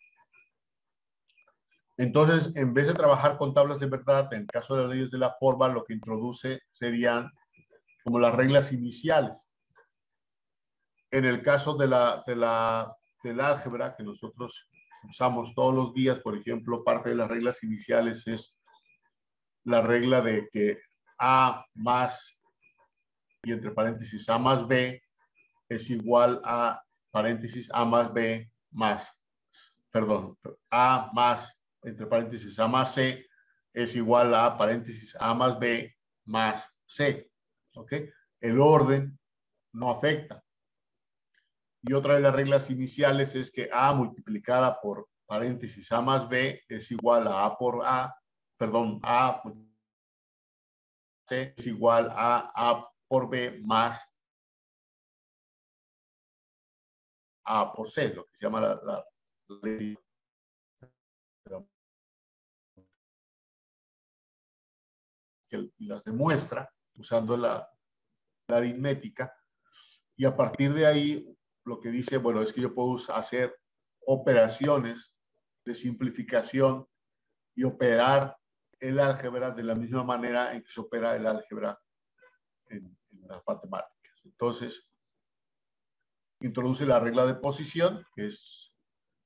Entonces, en vez de trabajar con tablas de verdad, en el caso de las leyes de la forma, lo que introduce serían como las reglas iniciales. En el caso del álgebra, que nosotros usamos todos los días, por ejemplo, parte de las reglas iniciales es la regla de que A más, y entre paréntesis A más B, es igual a paréntesis A más B más, perdón, A más, entre paréntesis A más C, es igual a paréntesis A más B más C. ¿Ok? El orden no afecta. Y otra de las reglas iniciales es que A multiplicada por paréntesis A más B es igual a A por A, perdón, A C es igual a A por B más A por C, lo que se llama la ley que las demuestra usando la aritmética. Y a partir de ahí, lo que dice, bueno, es que yo puedo hacer operaciones de simplificación y operar el álgebra de la misma manera en que se opera el álgebra en las matemáticas. Entonces, introduce la regla de posición, que es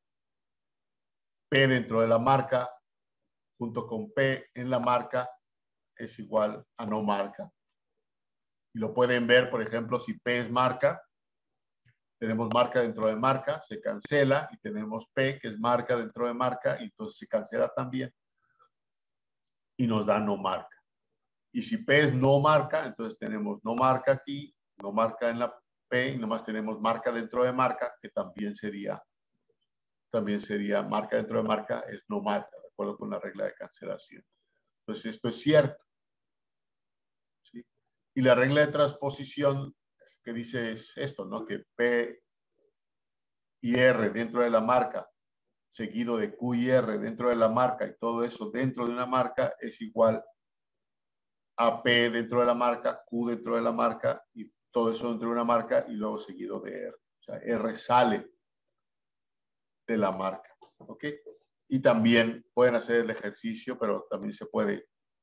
P dentro de la marca junto con P en la marca es igual a no marca. Y lo pueden ver, por ejemplo, si P es marca, tenemos marca dentro de marca, se cancela, y tenemos P, que es marca dentro de marca, y entonces se cancela también, y nos da no marca. Y si P es no marca, entonces tenemos no marca aquí, no marca en la P, y nomás tenemos marca dentro de marca, que también sería marca dentro de marca, es no marca, de acuerdo con la regla de cancelación. Entonces, esto es cierto. ¿Sí? Y la regla de transposición que dice es esto, ¿no? Que P y R dentro de la marca, seguido de Q y R dentro de la marca, y todo eso dentro de una marca es igual a P dentro de la marca, Q dentro de la marca, y todo eso dentro de una marca, y luego seguido de R. O sea, R sale de la marca. ¿Ok? Y también pueden hacer el ejercicio, pero también se puede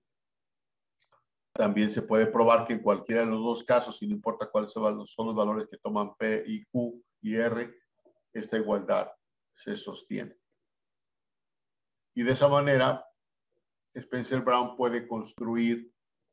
probar que en cualquiera de los dos casos, sin importa cuáles son los valores que toman P y Q y R, esta igualdad se sostiene. Y de esa manera, Spencer Brown puede construir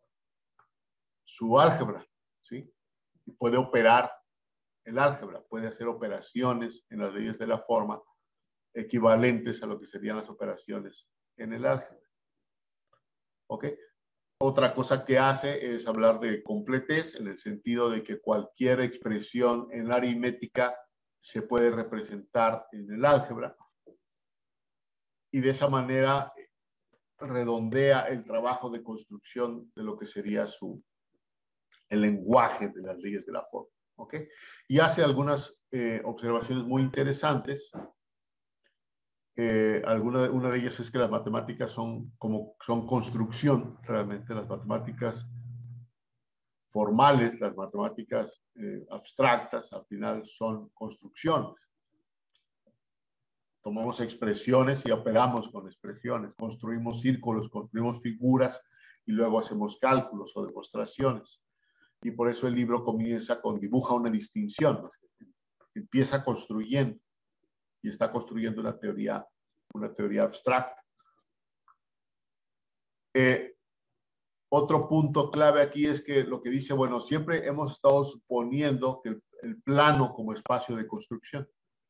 su álgebra, ¿sí? Y puede operar el álgebra, puede hacer operaciones en las leyes de la forma equivalentes a lo que serían las operaciones en el álgebra. ¿Ok? Otra cosa que hace es hablar de completez, en el sentido de que cualquier expresión en la aritmética se puede representar en el álgebra, y de esa manera redondea el trabajo de construcción de lo que sería el lenguaje de las leyes de la forma. ¿Ok? Y hace algunas observaciones muy interesantes. Una de ellas es que las matemáticas son construcción, realmente. Las matemáticas formales, las matemáticas abstractas, al final son construcciones. Tomamos expresiones y operamos con expresiones, construimos círculos, construimos figuras, y luego hacemos cálculos o demostraciones. Y por eso el libro comienza con dibuja una distinción, empieza construyendo, y está construyendo una teoría abstracta. Otro punto clave aquí es que lo que dice, bueno, siempre hemos estado suponiendo que el plano como espacio de construcción.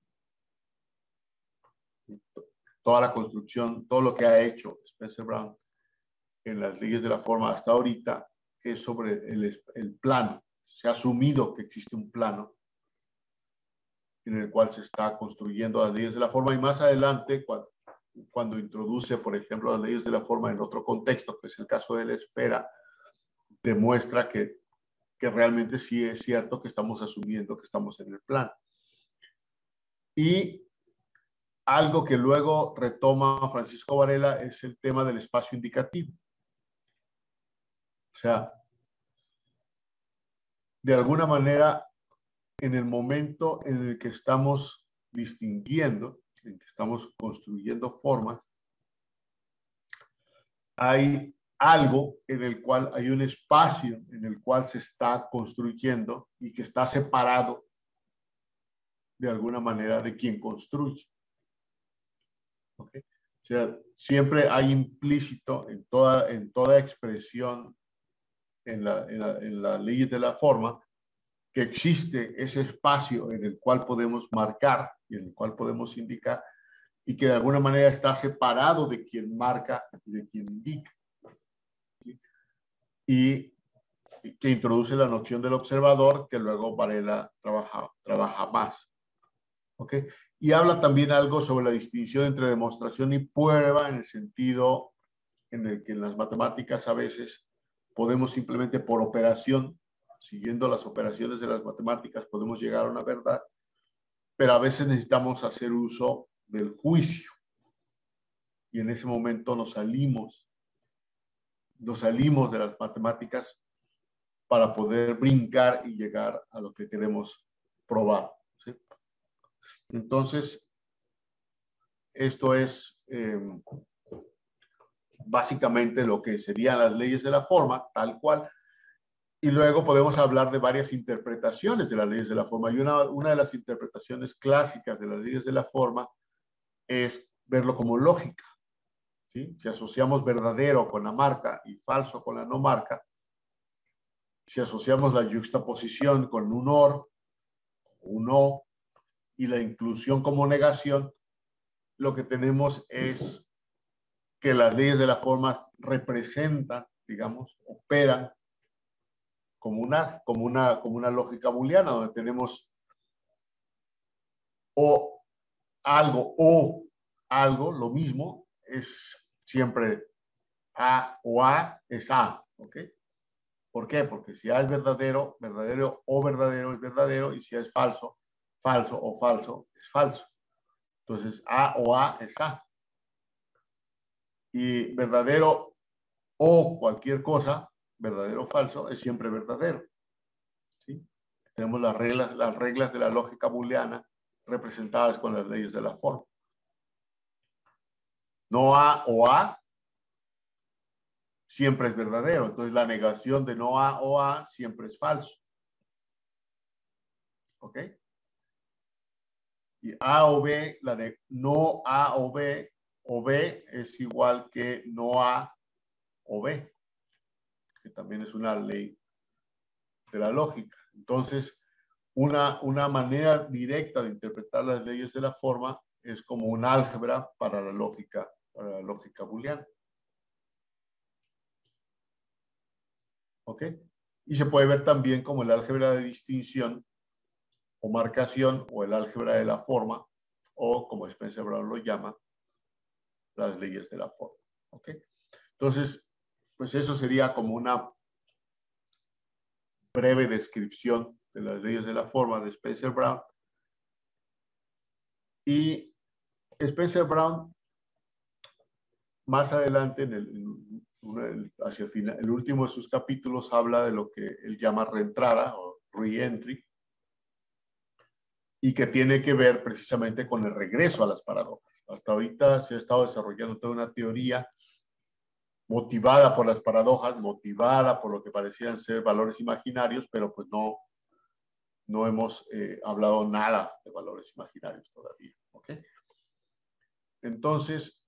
Toda la construcción, todo lo que ha hecho Spencer Brown en las leyes de la forma hasta ahorita es sobre el plano. Se ha asumido que existe un plano en el cual se está construyendo las leyes de la forma, y más adelante, cuando introduce, por ejemplo, las leyes de la forma en otro contexto, que es el caso de la esfera, demuestra que realmente sí es cierto que estamos asumiendo que estamos en el plano. Y algo que luego retoma Francisco Varela es el tema del espacio indicativo. O sea, de alguna manera, en el momento en el que estamos distinguiendo, en que estamos construyendo formas, hay algo en el cual hay un espacio en el cual se está construyendo y que está separado de alguna manera de quien construye. ¿Okay? O sea, siempre hay implícito en toda expresión en la ley de la forma que existe ese espacio en el cual podemos marcar y en el cual podemos indicar, y que de alguna manera está separado de quien marca y de quien indica. ¿Sí? Y que introduce la noción del observador, que luego Varela trabaja más. ¿Ok? Y habla también algo sobre la distinción entre demostración y prueba, en el sentido en el que en las matemáticas a veces podemos simplemente por operación, siguiendo las operaciones de las matemáticas, podemos llegar a una verdad, pero a veces necesitamos hacer uso del juicio. Y en ese momento nos salimos de las matemáticas para poder brincar y llegar a lo que queremos probar. ¿Sí? Entonces, esto es básicamente lo que serían las leyes de la forma, tal cual. Y luego podemos hablar de varias interpretaciones de las leyes de la forma. Y una de las interpretaciones clásicas de las leyes de la forma es verlo como lógica, ¿sí? Si asociamos verdadero con la marca y falso con la no marca, si asociamos la yuxtaposición con un or, un o, y la inclusión como negación, lo que tenemos es que las leyes de la forma representan, digamos, operan como una lógica booleana, donde tenemos o algo, lo mismo, es siempre A o A es A, ¿ok? ¿Por qué? Porque si A es verdadero, verdadero o verdadero es verdadero, y si A es falso, falso o falso es falso. Entonces, A o A es A. Y verdadero o cualquier cosa, verdadero o falso, es siempre verdadero. ¿Sí? Tenemos las reglas de la lógica booleana representadas con las leyes de la forma. No A o A siempre es verdadero. Entonces, la negación de no A o A siempre es falso. ¿Ok? Y A o B, la de no A o B es igual que no A o B, que también es una ley de la lógica. Entonces, una manera directa de interpretar las leyes de la forma es como un álgebra para la lógica booleana. ¿Ok? Y se puede ver también como el álgebra de distinción o marcación, o el álgebra de la forma, o como Spencer Brown lo llama, las leyes de la forma. ¿Ok? Entonces, pues eso sería como una breve descripción de las leyes de la forma de Spencer Brown. Y Spencer Brown, más adelante, hacia el final, el último de sus capítulos, habla de lo que él llama reentrada o re-entry, y que tiene que ver precisamente con el regreso a las paradojas. Hasta ahorita se ha estado desarrollando toda una teoría motivada por las paradojas, motivada por lo que parecían ser valores imaginarios, pero pues no hemos hablado nada de valores imaginarios todavía. ¿Okay? Entonces,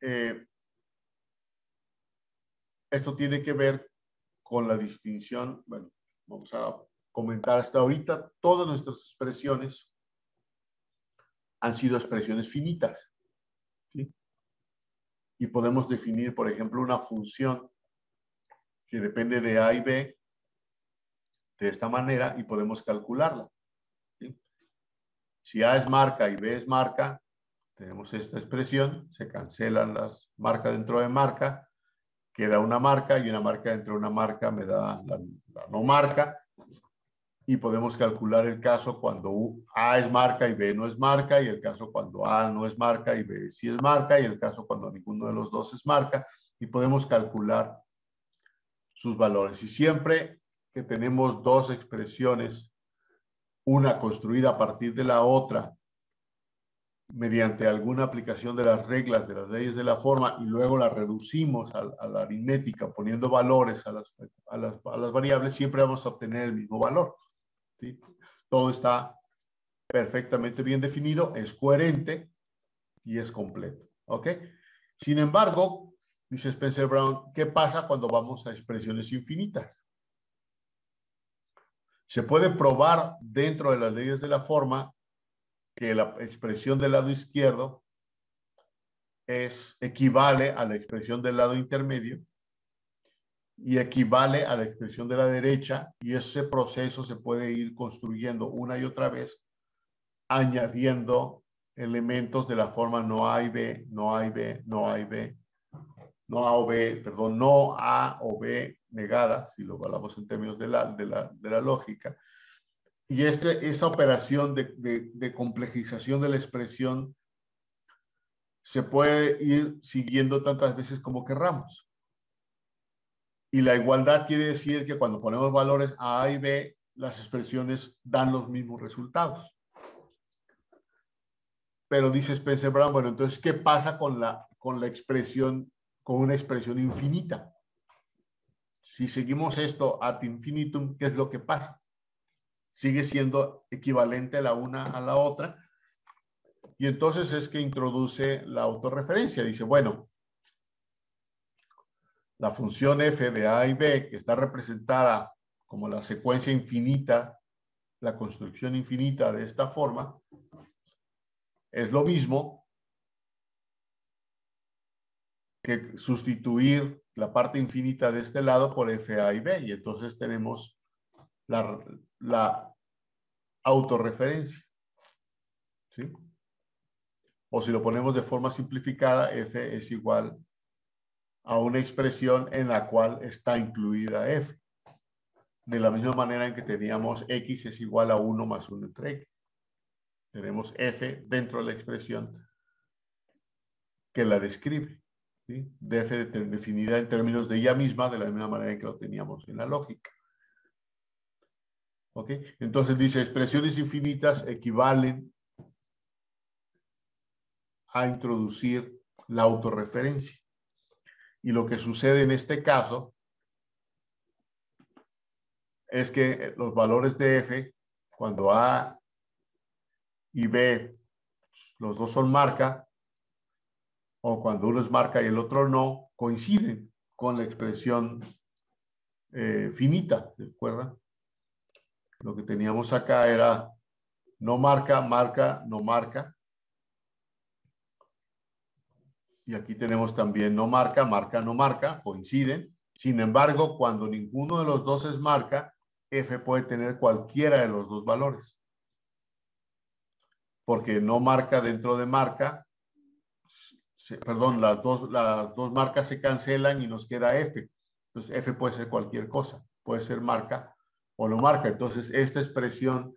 esto tiene que ver con la distinción. Bueno, vamos a comentar hasta ahorita, todas nuestras expresiones han sido expresiones finitas, ¿sí? Y podemos definir, por ejemplo, una función que depende de A y B de esta manera, y podemos calcularla, ¿sí? Si A es marca y B es marca, tenemos esta expresión, se cancelan las marcas dentro de marca, queda una marca, y una marca dentro de una marca me da la no marca, y podemos calcular el caso cuando A es marca y B no es marca, y el caso cuando A no es marca y B sí es marca, y el caso cuando ninguno de los dos es marca, y podemos calcular sus valores. Y siempre que tenemos dos expresiones, una construida a partir de la otra, mediante alguna aplicación de las reglas, de las leyes de la forma, y luego la reducimos a la aritmética poniendo valores a las variables, siempre vamos a obtener el mismo valor, ¿sí? Todo está perfectamente bien definido, es coherente y es completo. ¿Ok? Sin embargo, dice Spencer Brown, ¿qué pasa cuando vamos a expresiones infinitas? Se puede probar dentro de las leyes de la forma que la expresión del lado izquierdo equivale a la expresión del lado intermedio y equivale a la expresión de la derecha, y ese proceso se puede ir construyendo una y otra vez, añadiendo elementos de la forma no A y B, no A y B, no A y B, no A o B, perdón, no A o B negada, si lo hablamos en términos de la lógica. Y esa operación de complejización de la expresión se puede ir siguiendo tantas veces como querramos. Y la igualdad quiere decir que cuando ponemos valores A y B, las expresiones dan los mismos resultados. Pero dice Spencer Brown, bueno, entonces, ¿qué pasa con la expresión con una expresión infinita. Si seguimos esto ad infinitum, ¿qué es lo que pasa? Sigue siendo equivalente la una a la otra. Y entonces es que introduce la autorreferencia. Dice, bueno, la función f de a y b, que está representada como la secuencia infinita, la construcción infinita de esta forma, es lo mismo que sustituir la parte infinita de este lado por f a y b. Y entonces tenemos la autorreferencia. ¿Sí? O si lo ponemos de forma simplificada, f es igual a una expresión en la cual está incluida f. De la misma manera en que teníamos x es igual a 1 más 1 entre x. Tenemos f dentro de la expresión que la describe. ¿Sí? De f definida en términos de ella misma, de la misma manera en que lo teníamos en la lógica. ¿Ok? Entonces dice, expresiones infinitas equivalen a introducir la autorreferencia. Y lo que sucede en este caso es que los valores de f, cuando a y b, los dos son marca, o cuando uno es marca y el otro no, coinciden con la expresión finita, ¿de acuerdo? Lo que teníamos acá era no marca, marca, no marca. Y aquí tenemos también no marca, marca, no marca, coinciden. Sin embargo, cuando ninguno de los dos es marca, f puede tener cualquiera de los dos valores. Porque no marca dentro de marca, perdón, las dos marcas se cancelan y nos queda f. Entonces, f puede ser cualquier cosa. Puede ser marca o no marca. Entonces, esta expresión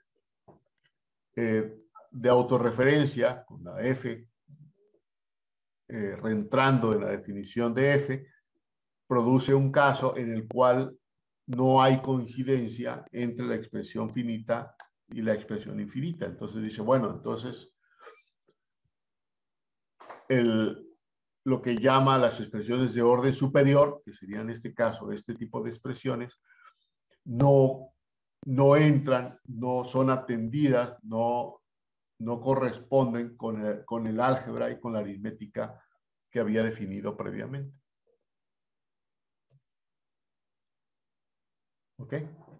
de autorreferencia, con la f reentrando en la definición de f, produce un caso en el cual no hay coincidencia entre la expresión finita y la expresión infinita. Entonces dice, bueno, entonces lo que llama las expresiones de orden superior, que serían en este caso este tipo de expresiones, no entran, no son atendidas, no corresponden con el álgebra y con la aritmética que había definido previamente. ¿Ok?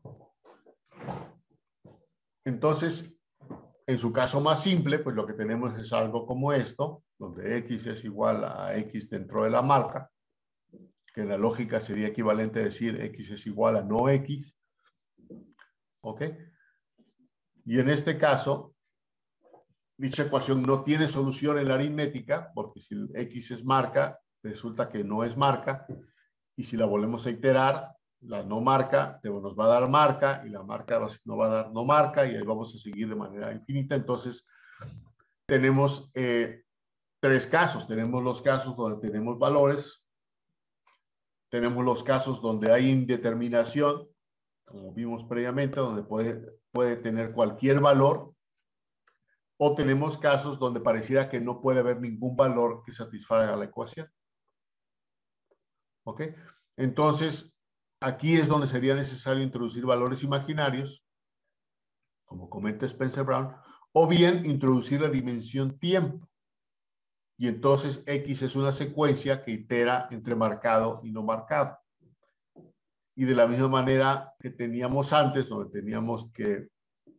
Entonces, en su caso más simple, pues lo que tenemos es algo como esto, donde x es igual a x dentro de la marca, que en la lógica sería equivalente a decir x es igual a no x. ¿Ok? Y en este caso, dicha ecuación no tiene solución en la aritmética, porque si el x es marca, resulta que no es marca, y si la volvemos a iterar, la no marca nos va a dar marca, y la marca nos va a dar no marca, y ahí vamos a seguir de manera infinita. Entonces, tenemos tres casos. Tenemos los casos donde tenemos valores, tenemos los casos donde hay indeterminación, como vimos previamente, donde puede tener cualquier valor, o tenemos casos donde pareciera que no puede haber ningún valor que satisfaga la ecuación. ¿Ok? Entonces, aquí es donde sería necesario introducir valores imaginarios, como comenta Spencer Brown, o bien introducir la dimensión tiempo. Y entonces X es una secuencia que itera entre marcado y no marcado. Y de la misma manera que teníamos antes, donde teníamos que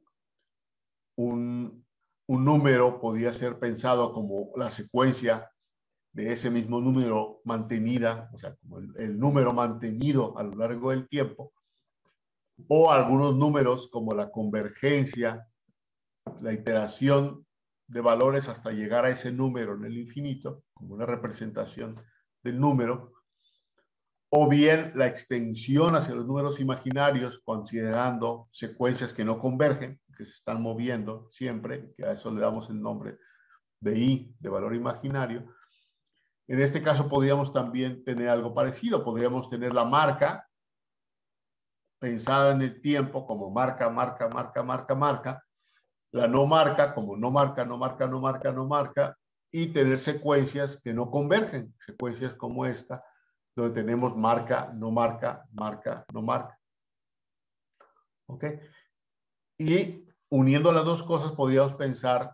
un número podía ser pensado como la secuencia de ese mismo número mantenida, o sea, como el número mantenido a lo largo del tiempo, o algunos números como la convergencia, la iteración de valores hasta llegar a ese número en el infinito, como una representación del número, o bien la extensión hacia los números imaginarios, considerando secuencias que no convergen, que se están moviendo siempre, que a eso le damos el nombre de I, de valor imaginario. En este caso podríamos también tener algo parecido, podríamos tener la marca pensada en el tiempo como marca, marca, marca, marca, marca, la no marca como no marca, no marca, no marca, no marca, y tener secuencias que no convergen, secuencias como esta, donde tenemos marca, no marca, marca, no marca. ¿Ok? Y uniendo las dos cosas podríamos pensar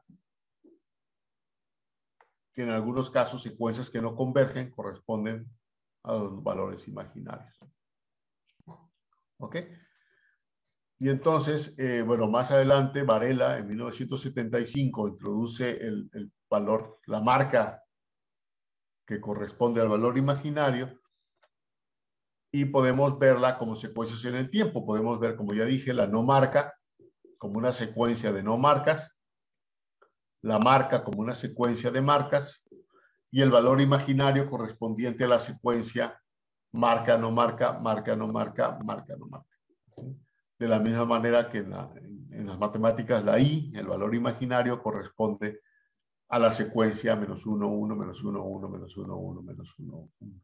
que en algunos casos secuencias que no convergen corresponden a los valores imaginarios. ¿Ok? Y entonces, bueno, más adelante Varela en 1975 introduce el valor, la marca que corresponde al valor imaginario y podemos verla como secuencias en el tiempo. Podemos ver, como ya dije, la no marca como una secuencia de no marcas, la marca como una secuencia de marcas y el valor imaginario correspondiente a la secuencia marca, no marca, marca, no marca, marca, no marca. De la misma manera que en las matemáticas la I, el valor imaginario, corresponde a la secuencia menos 1, 1, menos 1, 1, menos 1, 1, menos 1, 1.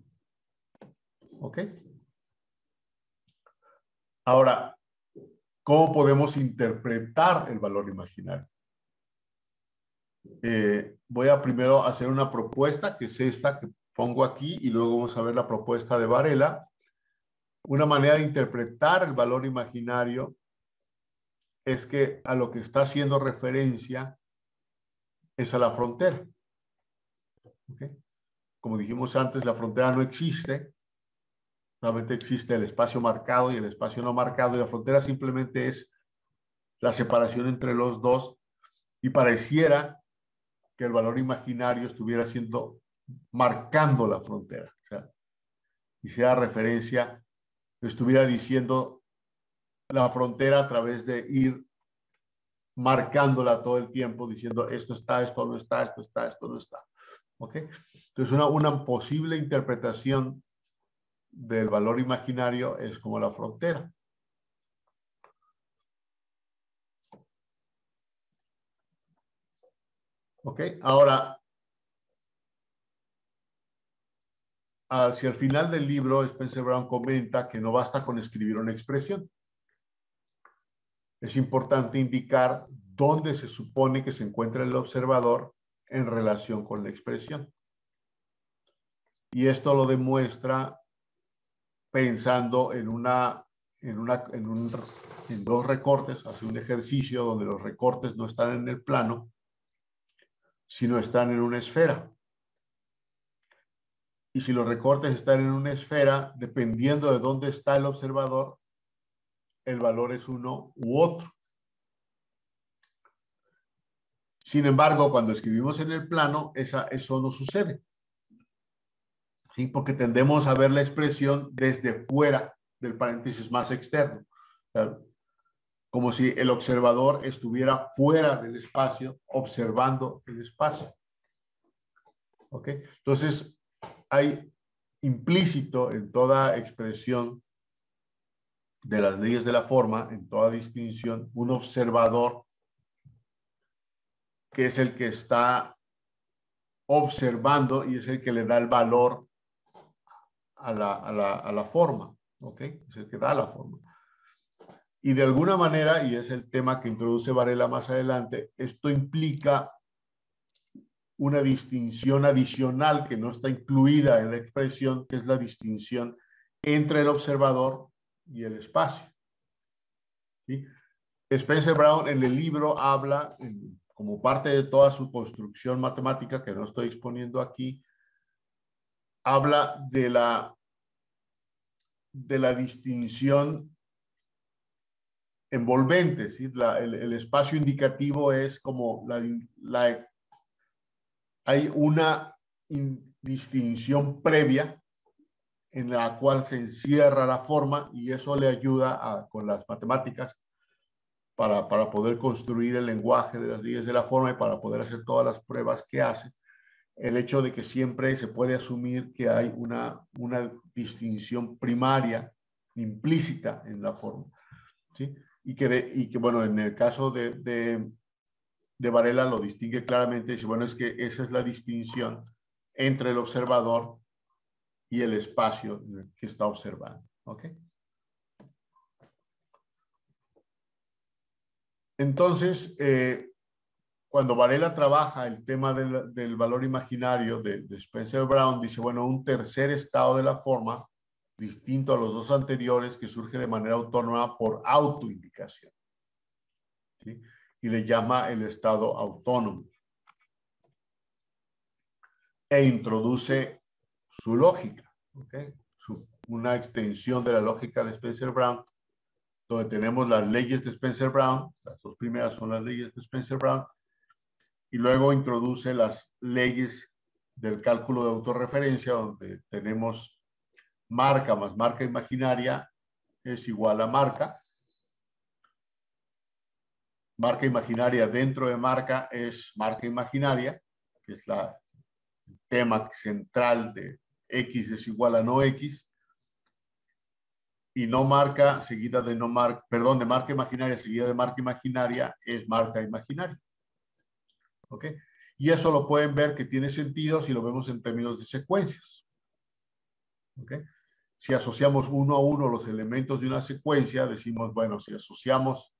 ¿Ok? Ahora, ¿cómo podemos interpretar el valor imaginario? Voy a primero hacer una propuesta, que es esta que pongo aquí, y luego vamos a ver la propuesta de Varela. Una manera de interpretar el valor imaginario es que a lo que está haciendo referencia es a la frontera. ¿Okay? Como dijimos antes, la frontera no existe, solamente existe el espacio marcado y el espacio no marcado, y la frontera simplemente es la separación entre los dos, y pareciera que el valor imaginario estuviera marcando la frontera. O sea, hiciera referencia, estuviera diciendo la frontera a través de ir marcándola todo el tiempo, diciendo esto está, esto no está, esto está, esto no está. ¿Ok? Entonces, una posible interpretación del valor imaginario es como la frontera. ¿Ok? Ahora, hacia el final del libro, Spencer Brown comenta que no basta con escribir una expresión. Es importante indicar dónde se supone que se encuentra el observador en relación con la expresión. Y esto lo demuestra pensando en dos recortes, hace un ejercicio donde los recortes no están en el plano, sino están en una esfera. Y si los recortes están en una esfera, dependiendo de dónde está el observador, el valor es uno u otro. Sin embargo, cuando escribimos en el plano, eso no sucede. ¿Sí? Porque tendemos a ver la expresión desde fuera del paréntesis más externo. O sea, como si el observador estuviera fuera del espacio, observando el espacio. ¿Ok? Entonces, hay implícito en toda expresión de las leyes de la forma, en toda distinción, un observador que es el que está observando y es el que le da el valor a la forma. ¿Ok? Es el que da la forma. Y de alguna manera, y es el tema que introduce Varela más adelante, esto implica una distinción adicional que no está incluida en la expresión, que es la distinción entre el observador y el espacio. ¿Sí? Spencer Brown en el libro habla, como parte de toda su construcción matemática, que no estoy exponiendo aquí, habla de la distinción envolvente. ¿Sí? El espacio indicativo es como hay una distinción previa en la cual se encierra la forma y eso le ayuda con las matemáticas para poder construir el lenguaje de las leyes de la forma y para poder hacer todas las pruebas que hace. El hecho de que siempre se puede asumir que hay una distinción primaria implícita en la forma. ¿Sí? Y que bueno, en el caso de Varela lo distingue claramente, dice, bueno, es que esa es la distinción entre el observador y el espacio que está observando. ¿Ok? Entonces, cuando Varela trabaja el tema del valor imaginario de Spencer Brown, dice, bueno, un tercer estado de la forma, distinto a los dos anteriores, que surge de manera autónoma por autoindicación, ¿sí? Y le llama el estado autónomo. E introduce su lógica, ¿okay? Una extensión de la lógica de Spencer Brown, donde tenemos las leyes de Spencer Brown, las dos primeras son las leyes de Spencer Brown, y luego introduce las leyes del cálculo de autorreferencia, donde tenemos marca más marca imaginaria es igual a marca. Marca imaginaria dentro de marca es marca imaginaria, que es el tema central de X es igual a no X. Y no marca seguida de no marca, perdón, de marca imaginaria seguida de marca imaginaria es marca imaginaria. ¿Ok? Y eso lo pueden ver que tiene sentido si lo vemos en términos de secuencias. ¿Ok? Si asociamos uno a uno los elementos de una secuencia, decimos, bueno, si asociamos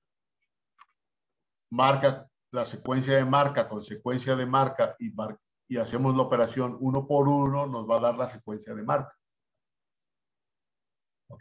marca, la secuencia de marca con secuencia de marca y hacemos la operación uno por uno, nos va a dar la secuencia de marca. ¿Ok?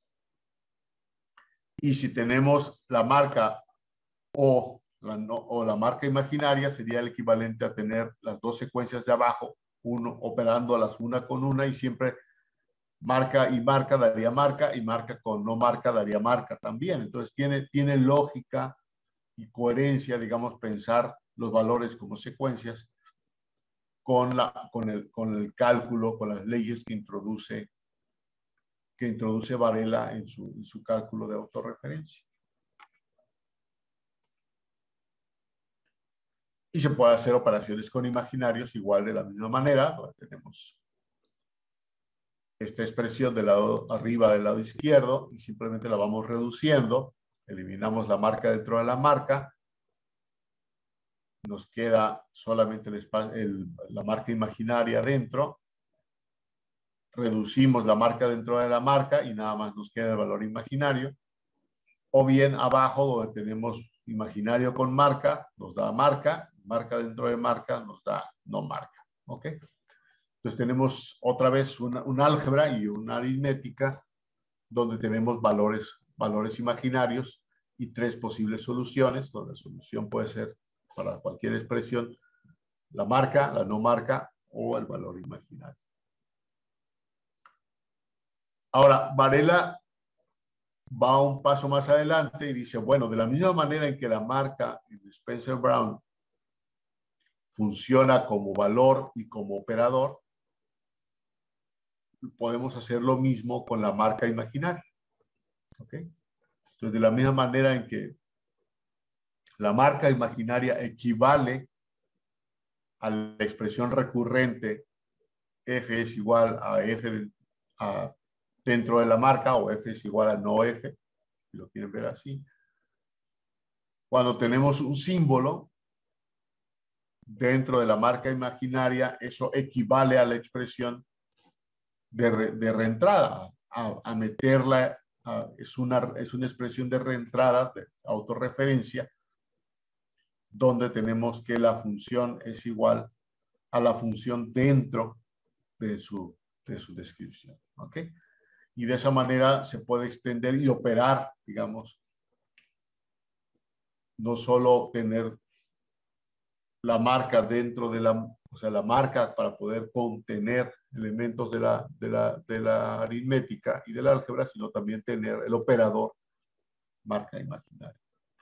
Y si tenemos la marca o la marca imaginaria, sería el equivalente a tener las dos secuencias de abajo, uno operando a las una con una, y siempre marca y marca daría marca, y marca con no marca daría marca también. Entonces tiene lógica y coherencia, digamos, pensar los valores como secuencias con el cálculo, con las leyes que introduce Varela en su cálculo de autorreferencia. Y se puede hacer operaciones con imaginarios igual de la misma manera, donde tenemos esta expresión del lado arriba del lado izquierdo y simplemente la vamos reduciendo. Eliminamos la marca dentro de la marca. Nos queda solamente la marca imaginaria dentro. Reducimos la marca dentro de la marca y nada más nos queda el valor imaginario. O bien abajo, donde tenemos imaginario con marca, nos da marca. Marca dentro de marca nos da no marca. ¿Ok? Entonces tenemos otra vez una álgebra y una aritmética donde tenemos valores imaginarios y tres posibles soluciones, donde la solución puede ser para cualquier expresión la marca, la no marca o el valor imaginario. Ahora, Varela va un paso más adelante y dice, bueno, de la misma manera en que la marca en Spencer Brown funciona como valor y como operador, podemos hacer lo mismo con la marca imaginaria. ¿Ok? Entonces, de la misma manera en que la marca imaginaria equivale a la expresión recurrente F es igual a F dentro de la marca, o F es igual a no F, si lo quieren ver así. Cuando tenemos un símbolo dentro de la marca imaginaria, eso equivale a la expresión de reentrada, a meterla, es una expresión de reentrada, de autorreferencia, donde tenemos que la función es igual a la función dentro de su descripción. ¿Ok? Y de esa manera se puede extender y operar, digamos, no solo tener la marca dentro de la marca para poder contener elementos de la aritmética y de la álgebra, sino también tener el operador marca imaginaria.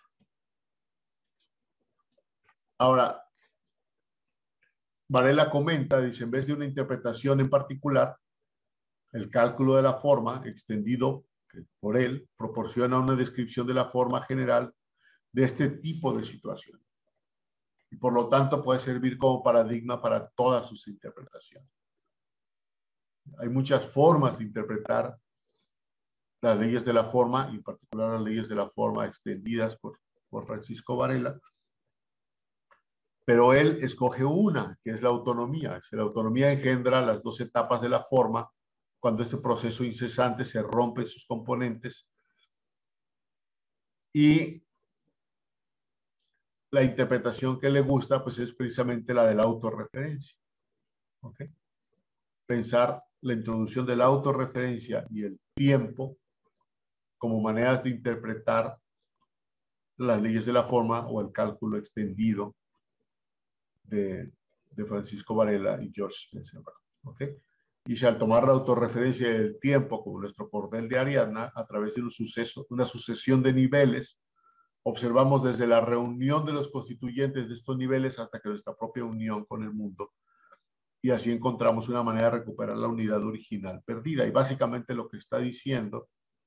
Ahora, Varela comenta, dice, en vez de una interpretación en particular, el cálculo de la forma extendido por él proporciona una descripción de la forma general de este tipo de situación. Y por lo tanto puede servir como paradigma para todas sus interpretaciones. Hay muchas formas de interpretar las leyes de la forma, y en particular las leyes de la forma extendidas por Francisco Varela, pero él escoge una, que es la autonomía. La autonomía engendra las dos etapas de la forma cuando este proceso incesante se rompe en sus componentes y la interpretación que le gusta, pues es precisamente la de la autorreferencia. ¿Ok? Pensar la introducción de la autorreferencia y el tiempo como maneras de interpretar las leyes de la forma o el cálculo extendido de Francisco Varela y George Spencer Brown. ¿Ok? Y si al tomar la autorreferencia del tiempo como nuestro cordel de Ariadna, a través de una sucesión de niveles, observamos desde la reunión de los constituyentes de estos niveles hasta que nuestra propia unión con el mundo, y así encontramos una manera de recuperar la unidad original perdida. Y básicamente lo que está diciendo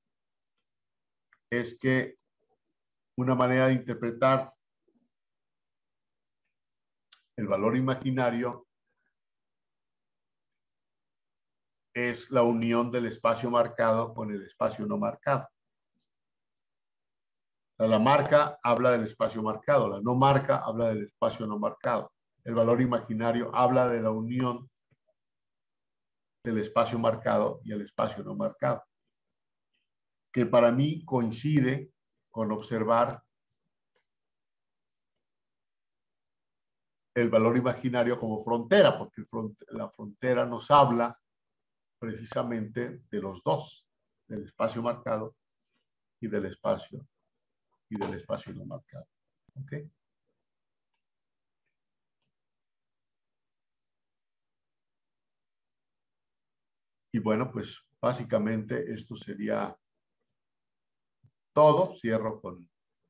es que una manera de interpretar el valor imaginario es la unión del espacio marcado con el espacio no marcado. La marca habla del espacio marcado, la no marca habla del espacio no marcado. El valor imaginario habla de la unión del espacio marcado y el espacio no marcado, que para mí coincide con observar el valor imaginario como frontera, porque la frontera nos habla precisamente de los dos, del espacio marcado y del espacio no marcado. ¿Ok? Y bueno, pues básicamente esto sería todo. Cierro con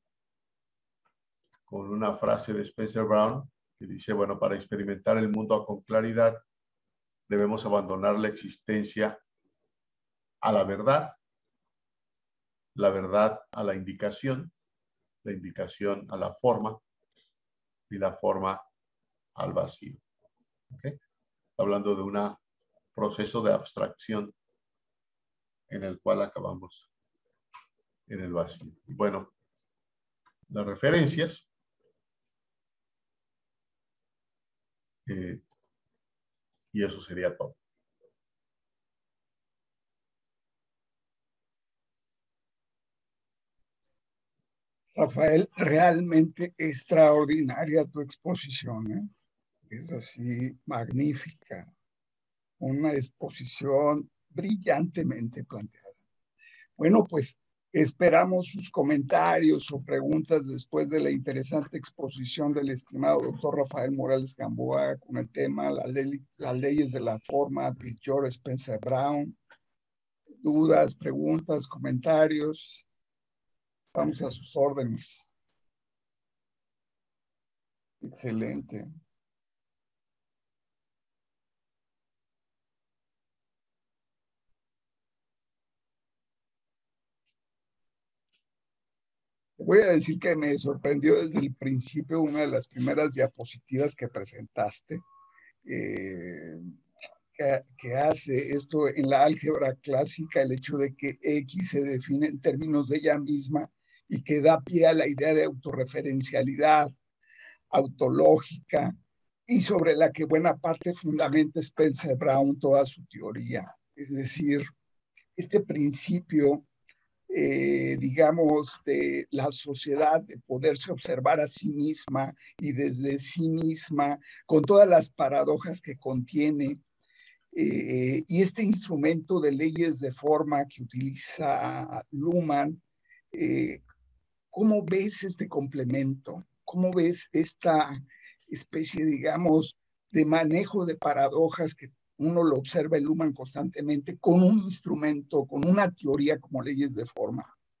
una frase de Spencer Brown que dice, bueno, para experimentar el mundo con claridad debemos abandonar la existencia a la verdad a la indicación a la forma y la forma al vacío. ¿Okay? Hablando de un proceso de abstracción en el cual acabamos en el vacío. Y bueno, las referencias y eso sería todo. Rafael, realmente extraordinaria tu exposición, ¿eh? Es así magnífica, una exposición brillantemente planteada. Bueno, pues esperamos sus comentarios o preguntas después de la interesante exposición del estimado doctor Rafael Morales Gamboa con el tema las leyes de la forma de George Spencer Brown. Dudas, preguntas, comentarios. Vamos a sus órdenes. Excelente. Voy a decir que me sorprendió desde el principio una de las primeras diapositivas que presentaste, que hace esto en la álgebra clásica, el hecho de que X se define en términos de ella misma y que da pie a la idea de autorreferencialidad, autológica, y sobre la que buena parte fundamenta Spencer Brown toda su teoría. Es decir, este principio digamos, de la sociedad, de poderse observar a sí misma y desde sí misma, con todas las paradojas que contiene, y este instrumento de leyes de forma que utiliza Luhmann, ¿cómo ves este complemento? ¿Cómo ves esta especie, digamos, de manejo de paradojas que uno lo observa en Luhmann constantemente con un instrumento, con una teoría como leyes de forma?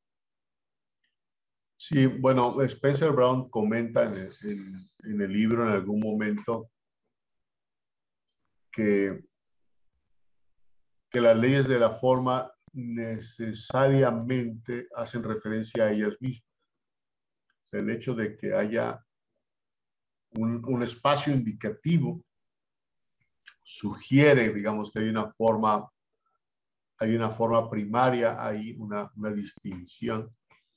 Sí, bueno, Spencer Brown comenta en el libro en algún momento que las leyes de la forma necesariamente hacen referencia a ellas mismas. O sea, el hecho de que haya un espacio indicativo sugiere, digamos, que hay una forma primaria, hay una distinción.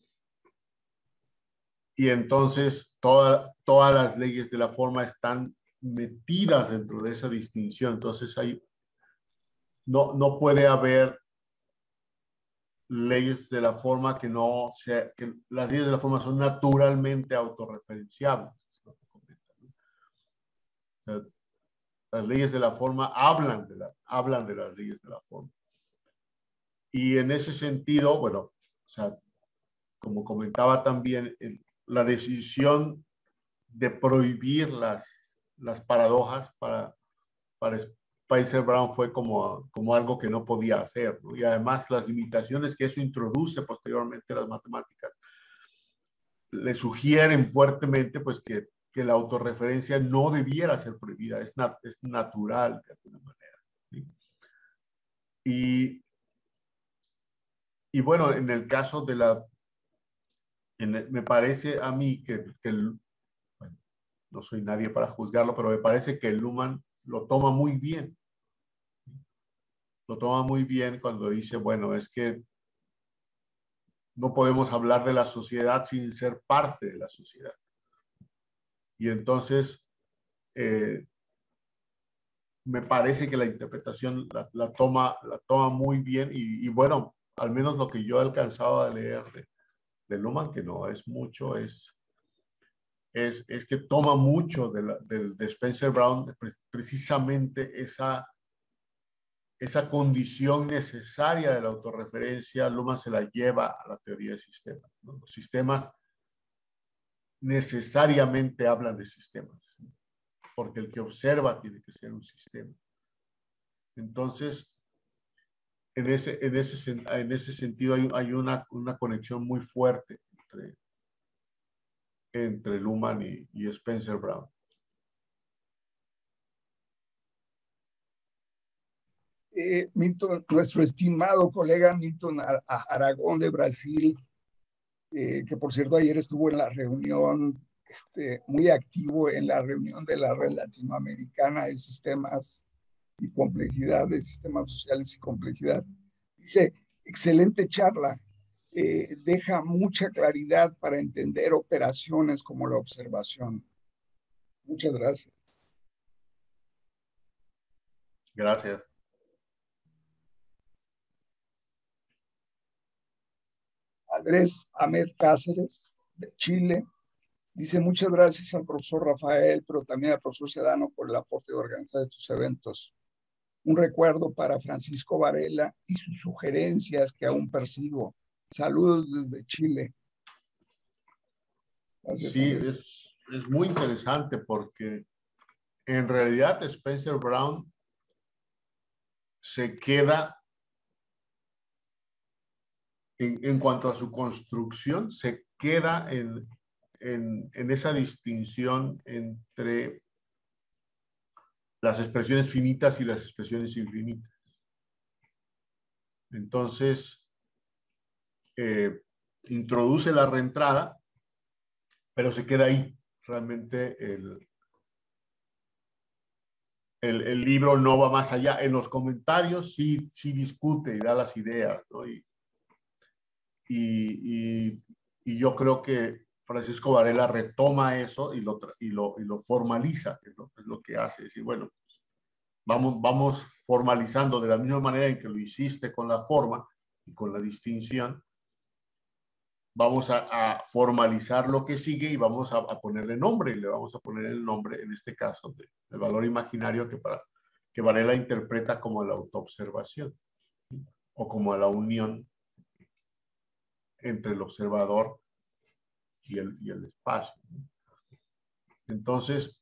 Y entonces todas las leyes de la forma están metidas dentro de esa distinción. Entonces no puede haber leyes de la forma que las leyes de la forma son naturalmente autorreferenciables. ¿No? O sea, las leyes de la forma hablan de las leyes de la forma. Y en ese sentido, bueno, o sea, como comentaba también, la decisión de prohibir las paradojas para Spencer Brown fue como algo que no podía hacer, ¿no? Y además las limitaciones que eso introduce posteriormente a las matemáticas le sugieren fuertemente pues que la autorreferencia no debiera ser prohibida, es natural de alguna manera, ¿sí? Y bueno, en el caso de me parece a mí bueno, no soy nadie para juzgarlo, pero me parece que Luhmann lo toma muy bien. Lo toma muy bien cuando dice, bueno, es que no podemos hablar de la sociedad sin ser parte de la sociedad. Y entonces, me parece que la interpretación la toma muy bien y bueno, al menos lo que yo he alcanzado a leer de Luhmann, que no es mucho, es que toma mucho de Spencer Brown, precisamente esa condición necesaria de la autorreferencia. Luhmann se la lleva a la teoría de sistemas, ¿no? Los sistemas necesariamente hablan de sistemas, ¿sí? Porque el que observa tiene que ser un sistema. Entonces, en ese sentido hay una conexión muy fuerte entre Luhmann y Spencer Brown. Milton, nuestro estimado colega Milton Aragón de Brasil, que por cierto ayer estuvo en la reunión, muy activo en la reunión de la Red Latinoamericana de Sistemas y Complejidad, de Sistemas Sociales y Complejidad. Dice, excelente charla, deja mucha claridad para entender operaciones como la observación. Muchas gracias. Gracias. Andrés Ahmed Cáceres, de Chile, dice muchas gracias al profesor Rafael, pero también al profesor Sedano por el aporte de organizar estos eventos. Un recuerdo para Francisco Varela y sus sugerencias que aún persigo. Saludos desde Chile. Gracias, sí, es muy interesante porque en realidad Spencer Brown se queda, en cuanto a su construcción, se queda en esa distinción entre las expresiones finitas y las expresiones infinitas. Entonces, introduce la reentrada, pero se queda ahí. Realmente el libro no va más allá. En los comentarios sí discute y da las ideas, ¿no? Y yo creo que Francisco Varela retoma eso y lo formaliza, es lo que hace. Es decir, bueno, vamos formalizando de la misma manera en que lo hiciste con la forma y con la distinción. Vamos a formalizar lo que sigue y vamos a ponerle nombre, y le vamos a poner el nombre, en este caso, del valor imaginario que Varela interpreta como la autoobservación, ¿sí? O como la unión entre el observador y el espacio. Entonces,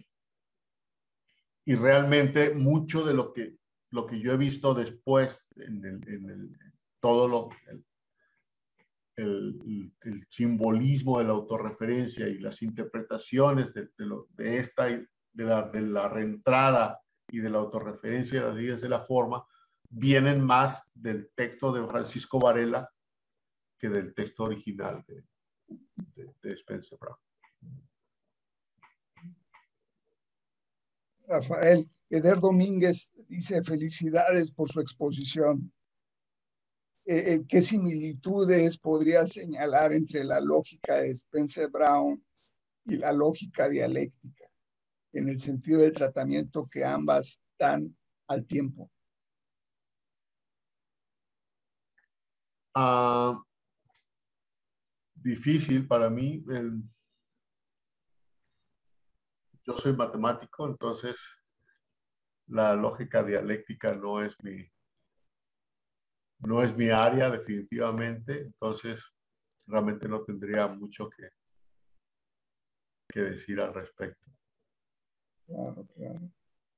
y realmente mucho de lo que yo he visto después en todo el simbolismo de la autorreferencia y las interpretaciones de la reentrada y de la autorreferencia de las leyes de la forma, vienen más del texto de Francisco Varela que del texto original de Spencer Brown. Rafael, Eder Domínguez dice felicidades por su exposición. ¿Qué similitudes podría señalar entre la lógica de Spencer Brown y la lógica dialéctica, en el sentido del tratamiento que ambas dan al tiempo? Difícil para mí. Yo soy matemático, entonces la lógica dialéctica no es mi área definitivamente, entonces realmente no tendría mucho que decir al respecto. Claro, claro.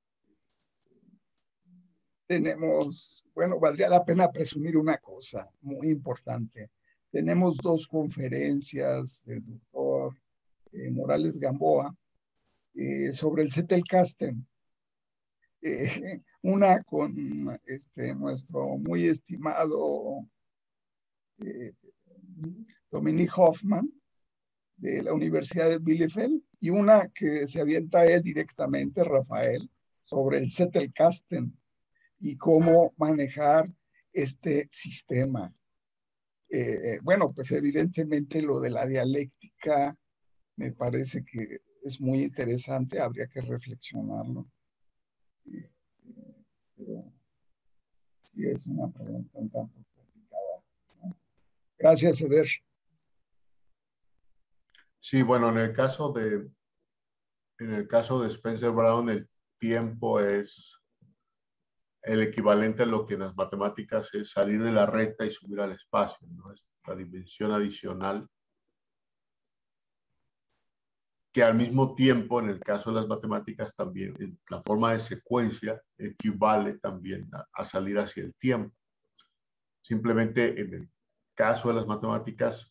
Tenemos, bueno, valdría la pena presumir una cosa muy importante. Tenemos dos conferencias del doctor Morales Gamboa sobre el Zettelkasten. Una con nuestro muy estimado Dominique Hoffman de la Universidad de Bielefeld, y una que se avienta él directamente, Rafael, sobre el Zettelkasten y cómo manejar este sistema. Bueno, pues evidentemente lo de la dialéctica me parece que es muy interesante, habría que reflexionarlo. Pero sí es una pregunta un tanto complicada, ¿no? Gracias, Eder. Sí, bueno, en el caso de Spencer Brown, el tiempo es el equivalente a lo que en las matemáticas es salir de la recta y subir al espacio, ¿no? Es la dimensión adicional que al mismo tiempo, en el caso de las matemáticas también, en la forma de secuencia, equivale también a salir hacia el tiempo. Simplemente en el caso de las matemáticas,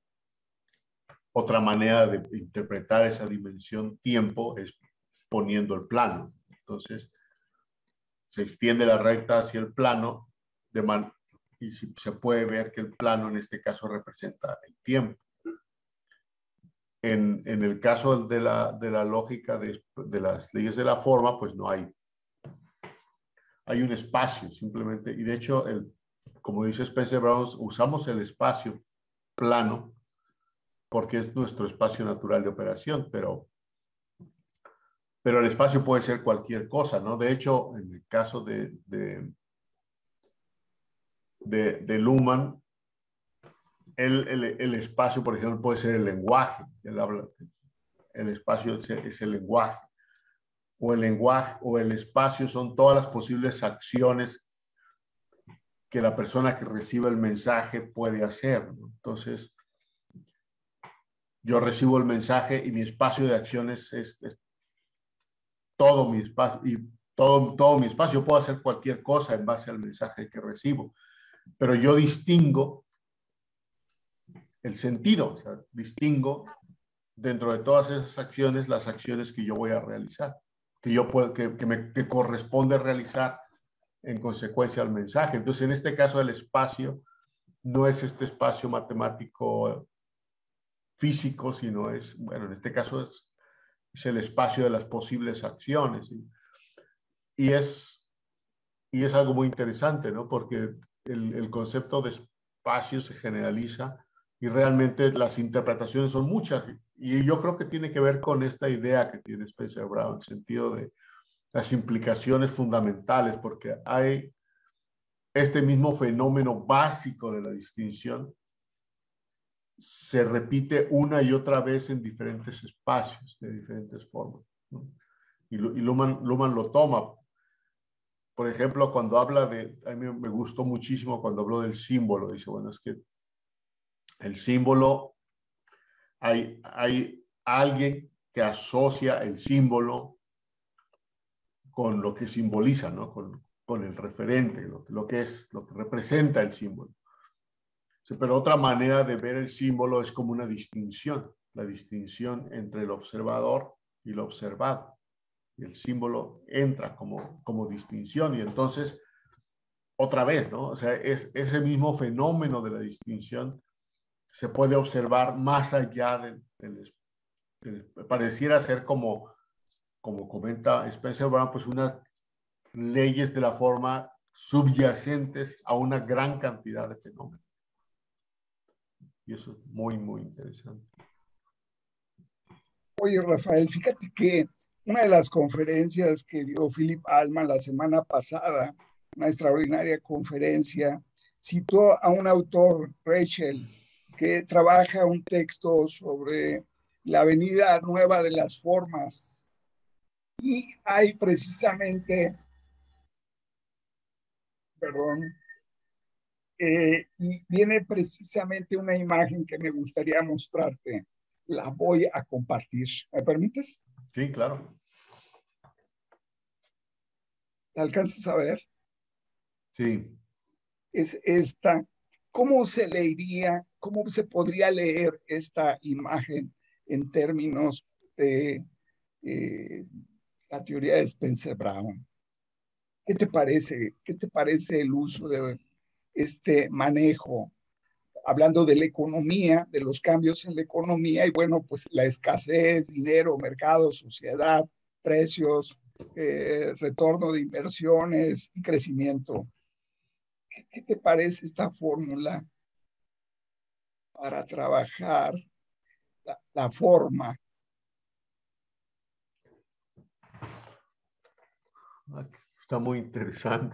otra manera de interpretar esa dimensión tiempo es poniendo el plano. Entonces, se extiende la recta hacia el plano y se puede ver que el plano en este caso representa el tiempo. En el caso de la lógica de las leyes de la forma, pues no hay un espacio simplemente. Y de hecho, como dice Spencer Brown, usamos el espacio plano porque es nuestro espacio natural de operación, pero el espacio puede ser cualquier cosa, ¿no? De hecho, en el caso de Luhmann, el espacio, por ejemplo, puede ser el lenguaje. Él habla, el espacio es el lenguaje. O el lenguaje o el espacio son todas las posibles acciones que la persona que recibe el mensaje puede hacer, ¿no? Entonces, yo recibo el mensaje y mi espacio de acciones es todo mi espacio, y todo mi espacio. Yo puedo hacer cualquier cosa en base al mensaje que recibo, pero yo distingo el sentido, o sea, distingo dentro de todas esas acciones las acciones que yo voy a realizar, que corresponde realizar en consecuencia al mensaje. Entonces, en este caso, el espacio no es este espacio matemático físico, sino es, bueno, en este caso es el espacio de las posibles acciones. Y es algo muy interesante, ¿no? Porque el concepto de espacio se generaliza y realmente las interpretaciones son muchas. Y yo creo que tiene que ver con esta idea que tiene Spencer Brown, el sentido de las implicaciones fundamentales, porque hay este mismo fenómeno básico de la distinción se repite una y otra vez en diferentes espacios, de diferentes formas, ¿no? Y Luhmann lo toma. Por ejemplo, cuando habla a mí me gustó muchísimo cuando habló del símbolo. Dice, bueno, es que el símbolo, hay alguien que asocia el símbolo con lo que simboliza, ¿no? Con el referente, lo que representa el símbolo. Pero otra manera de ver el símbolo es como una distinción, la distinción entre el observador y el observado. Y el símbolo entra como distinción, y entonces, otra vez, ¿no? O sea, ese mismo fenómeno de la distinción se puede observar más allá pareciera ser como comenta Spencer Brown, pues unas leyes de la forma subyacentes a una gran cantidad de fenómenos. Y eso es muy, muy interesante. Oye, Rafael, fíjate que una de las conferencias que dio Philip Allman la semana pasada, una extraordinaria conferencia citó a un autor, Rachel, que trabaja un texto sobre la venida nueva de las formas. Y hay precisamente, perdón, y viene precisamente una imagen que me gustaría mostrarte. La voy a compartir. ¿Me permites? Sí, claro. ¿La alcanzas a ver? Sí. Es esta. ¿Cómo se leería, cómo se podría leer esta imagen en términos de la teoría de Spencer Brown? ¿Qué te parece? ¿Qué te parece el uso de este manejo? Hablando de la economía, de los cambios en la economía y bueno, pues la escasez, dinero, mercado, sociedad, precios, retorno de inversiones y crecimiento. ¿Qué te parece esta fórmula para trabajar la forma? Está muy interesante.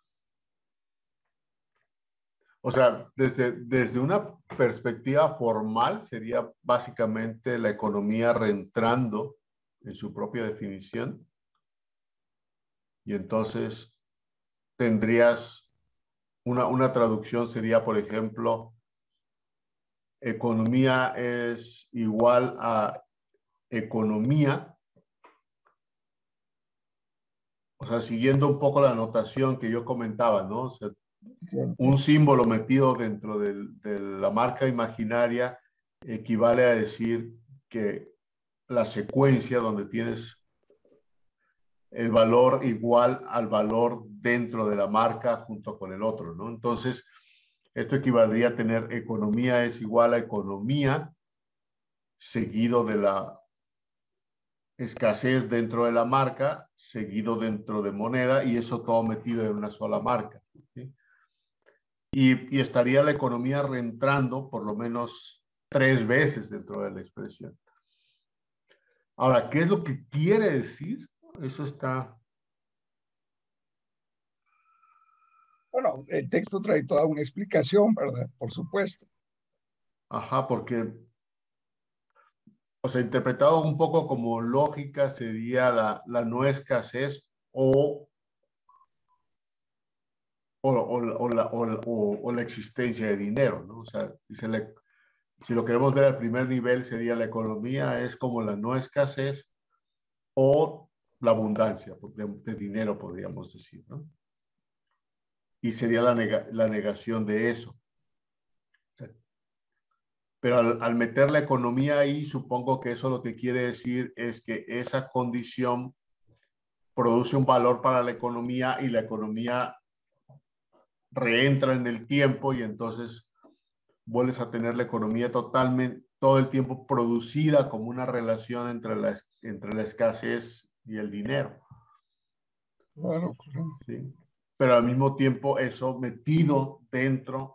O sea, desde una perspectiva formal sería básicamente la economía reentrando en su propia definición. Y entonces tendrías una traducción sería, por ejemplo, economía es igual a economía. O sea, siguiendo un poco la notación que yo comentaba, ¿no? O sea, un símbolo metido dentro de la marca imaginaria equivale a decir que la secuencia donde tienes el valor igual al valor dentro de la marca junto con el otro, ¿no? Entonces, esto equivaldría a tener economía es igual a economía seguido de la escasez dentro de la marca, seguido dentro de moneda y eso todo metido en una sola marca, ¿sí? Y estaría la economía reentrando por lo menos 3 veces dentro de la expresión. Ahora, ¿qué es lo que quiere decir? Eso está... Bueno, el texto trae toda una explicación, ¿verdad? Por supuesto. Ajá, porque, o sea, interpretado un poco como lógica sería la no escasez o la existencia de dinero, ¿no? O sea, si lo queremos ver al primer nivel sería la economía es como la no escasez o la abundancia de dinero, podríamos decir, ¿no? Y sería la negación de eso. Pero al meter la economía ahí, supongo que eso lo que quiere decir es que esa condición produce un valor para la economía y la economía reentra en el tiempo y entonces vuelves a tener la economía totalmente, todo el tiempo producida como una relación entre la escasez y el dinero. Claro, claro. ¿Sí? Pero al mismo tiempo eso metido dentro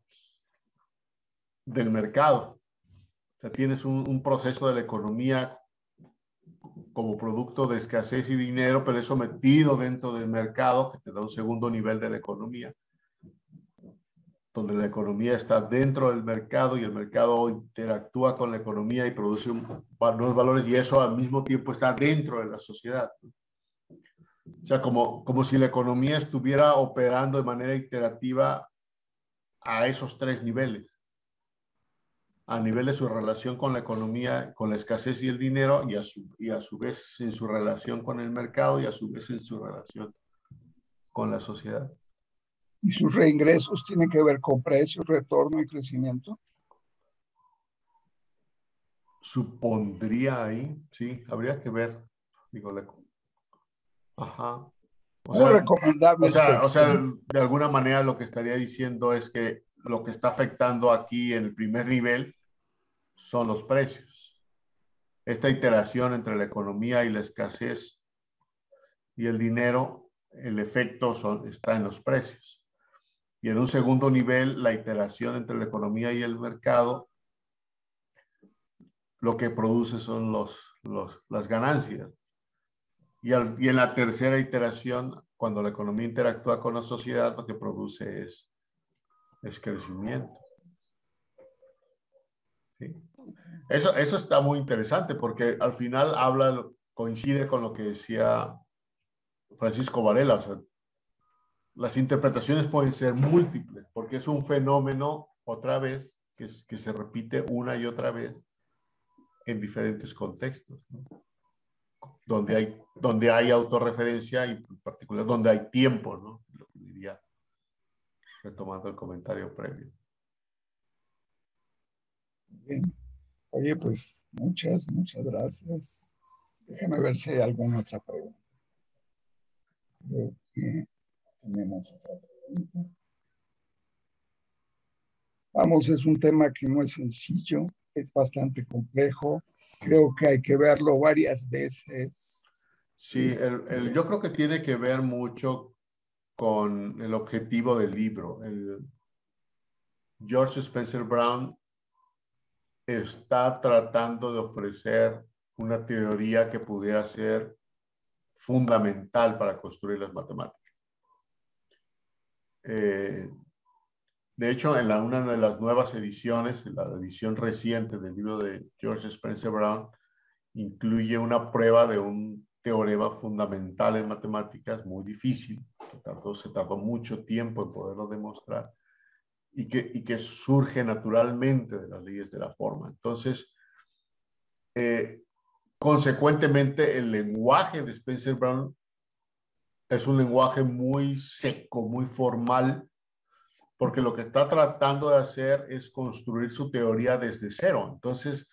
del mercado. O sea, tienes un proceso de la economía como producto de escasez y dinero, pero eso metido dentro del mercado, que te da un segundo nivel de la economía, donde la economía está dentro del mercado y el mercado interactúa con la economía y produce nuevos valores y eso al mismo tiempo está dentro de la sociedad. O sea, como si la economía estuviera operando de manera iterativa a esos 3 niveles. A nivel de su relación con la economía, con la escasez y el dinero, y a su vez en su relación con el mercado y a su vez en su relación con la sociedad. ¿Y sus reingresos tienen que ver con precios, retorno y crecimiento? Supondría ahí, sí, habría que ver. Digo, ajá. Muy recomendable el O texto. sea, de alguna manera lo que estaría diciendo es que lo que está afectando aquí en el primer nivel son los precios. Esta iteración entre la economía y la escasez y el dinero, el efecto está en los precios. Y en un segundo nivel, la iteración entre la economía y el mercado, lo que produce son las ganancias. Y en la tercera iteración, cuando la economía interactúa con la sociedad, lo que produce es es crecimiento. ¿Sí? Eso está muy interesante porque al final coincide con lo que decía Francisco Varela. O sea, las interpretaciones pueden ser múltiples porque es un fenómeno, otra vez, que se repite una y otra vez en diferentes contextos, ¿no? Donde hay autorreferencia y en particular donde hay tiempo, ¿no? Lo que diría, retomando el comentario previo. Bien. Oye, pues muchas gracias. Déjame ver si hay alguna otra pregunta. Creo que tenemos otra pregunta. Vamos, es un tema que no es sencillo, es bastante complejo. Creo que hay que verlo varias veces. Sí, yo creo que tiene que ver mucho con el objetivo del libro. George Spencer Brown está tratando de ofrecer una teoría que pudiera ser fundamental para construir las matemáticas. De hecho, en una de las nuevas ediciones, en la edición reciente del libro de George Spencer Brown, incluye una prueba de un teorema fundamental en matemáticas muy difícil, que se tardó mucho tiempo en poderlo demostrar, y que surge naturalmente de las leyes de la forma. Entonces, consecuentemente, el lenguaje de Spencer Brown es un lenguaje muy seco, muy formal, porque lo que está tratando de hacer es construir su teoría desde cero. Entonces,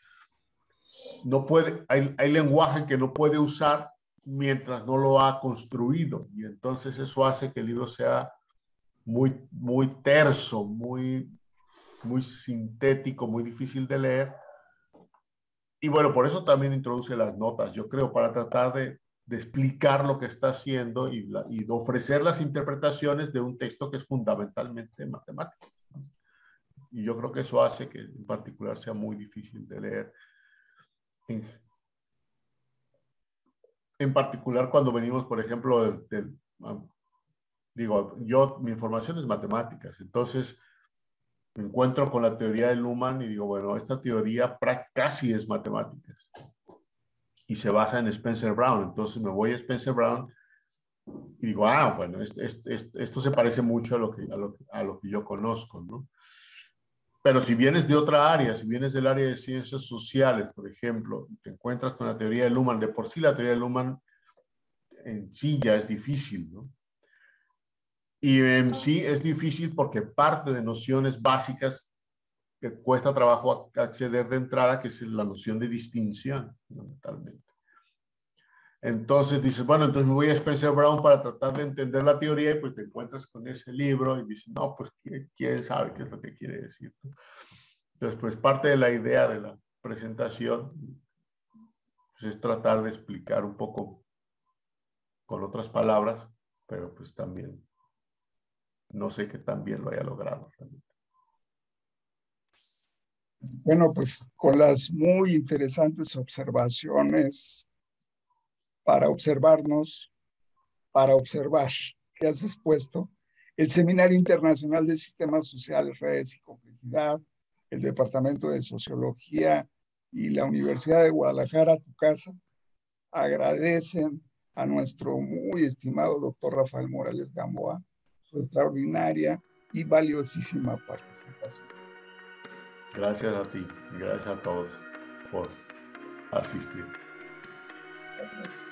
hay lenguaje que no puede usar mientras no lo ha construido. Y entonces eso hace que el libro sea muy terso, muy sintético, muy difícil de leer. Y bueno, por eso también introduce las notas, yo creo, para tratar de explicar lo que está haciendo y de ofrecer las interpretaciones de un texto que es fundamentalmente matemático. Y yo creo que eso hace que en particular sea muy difícil de leer. En particular cuando venimos, por ejemplo, mi formación es matemáticas, entonces me encuentro con la teoría de Luhmann y digo, bueno, esta teoría casi es matemáticas y se basa en Spencer Brown. Entonces me voy a Spencer Brown y digo, bueno, esto se parece mucho a lo que yo conozco, ¿no? Pero si vienes de otra área, si vienes del área de ciencias sociales, por ejemplo, te encuentras con la teoría de Luhmann, de por sí la teoría de Luhmann en sí ya es difícil, ¿no? Y en sí es difícil porque parte de nociones básicas que cuesta trabajo acceder de entrada, que es la noción de distinción, fundamentalmente. Entonces dices, bueno, entonces me voy a Spencer Brown para tratar de entender la teoría y pues te encuentras con ese libro y dices, no, pues ¿quién sabe qué es lo que quiere decir? Entonces, pues parte de la idea de la presentación pues, es tratar de explicar un poco con otras palabras, pero pues también no sé qué tan bien lo haya logrado realmente. Bueno, pues con las muy interesantes observaciones para observarnos, para observar que has expuesto, el Seminario Internacional de Sistemas Sociales, Redes y Complejidad, el Departamento de Sociología y la Universidad de Guadalajara, tu casa, agradecen a nuestro muy estimado doctor Rafael Morales Gamboa su extraordinaria y valiosísima participación. Gracias a ti, gracias a todos por asistir. Gracias.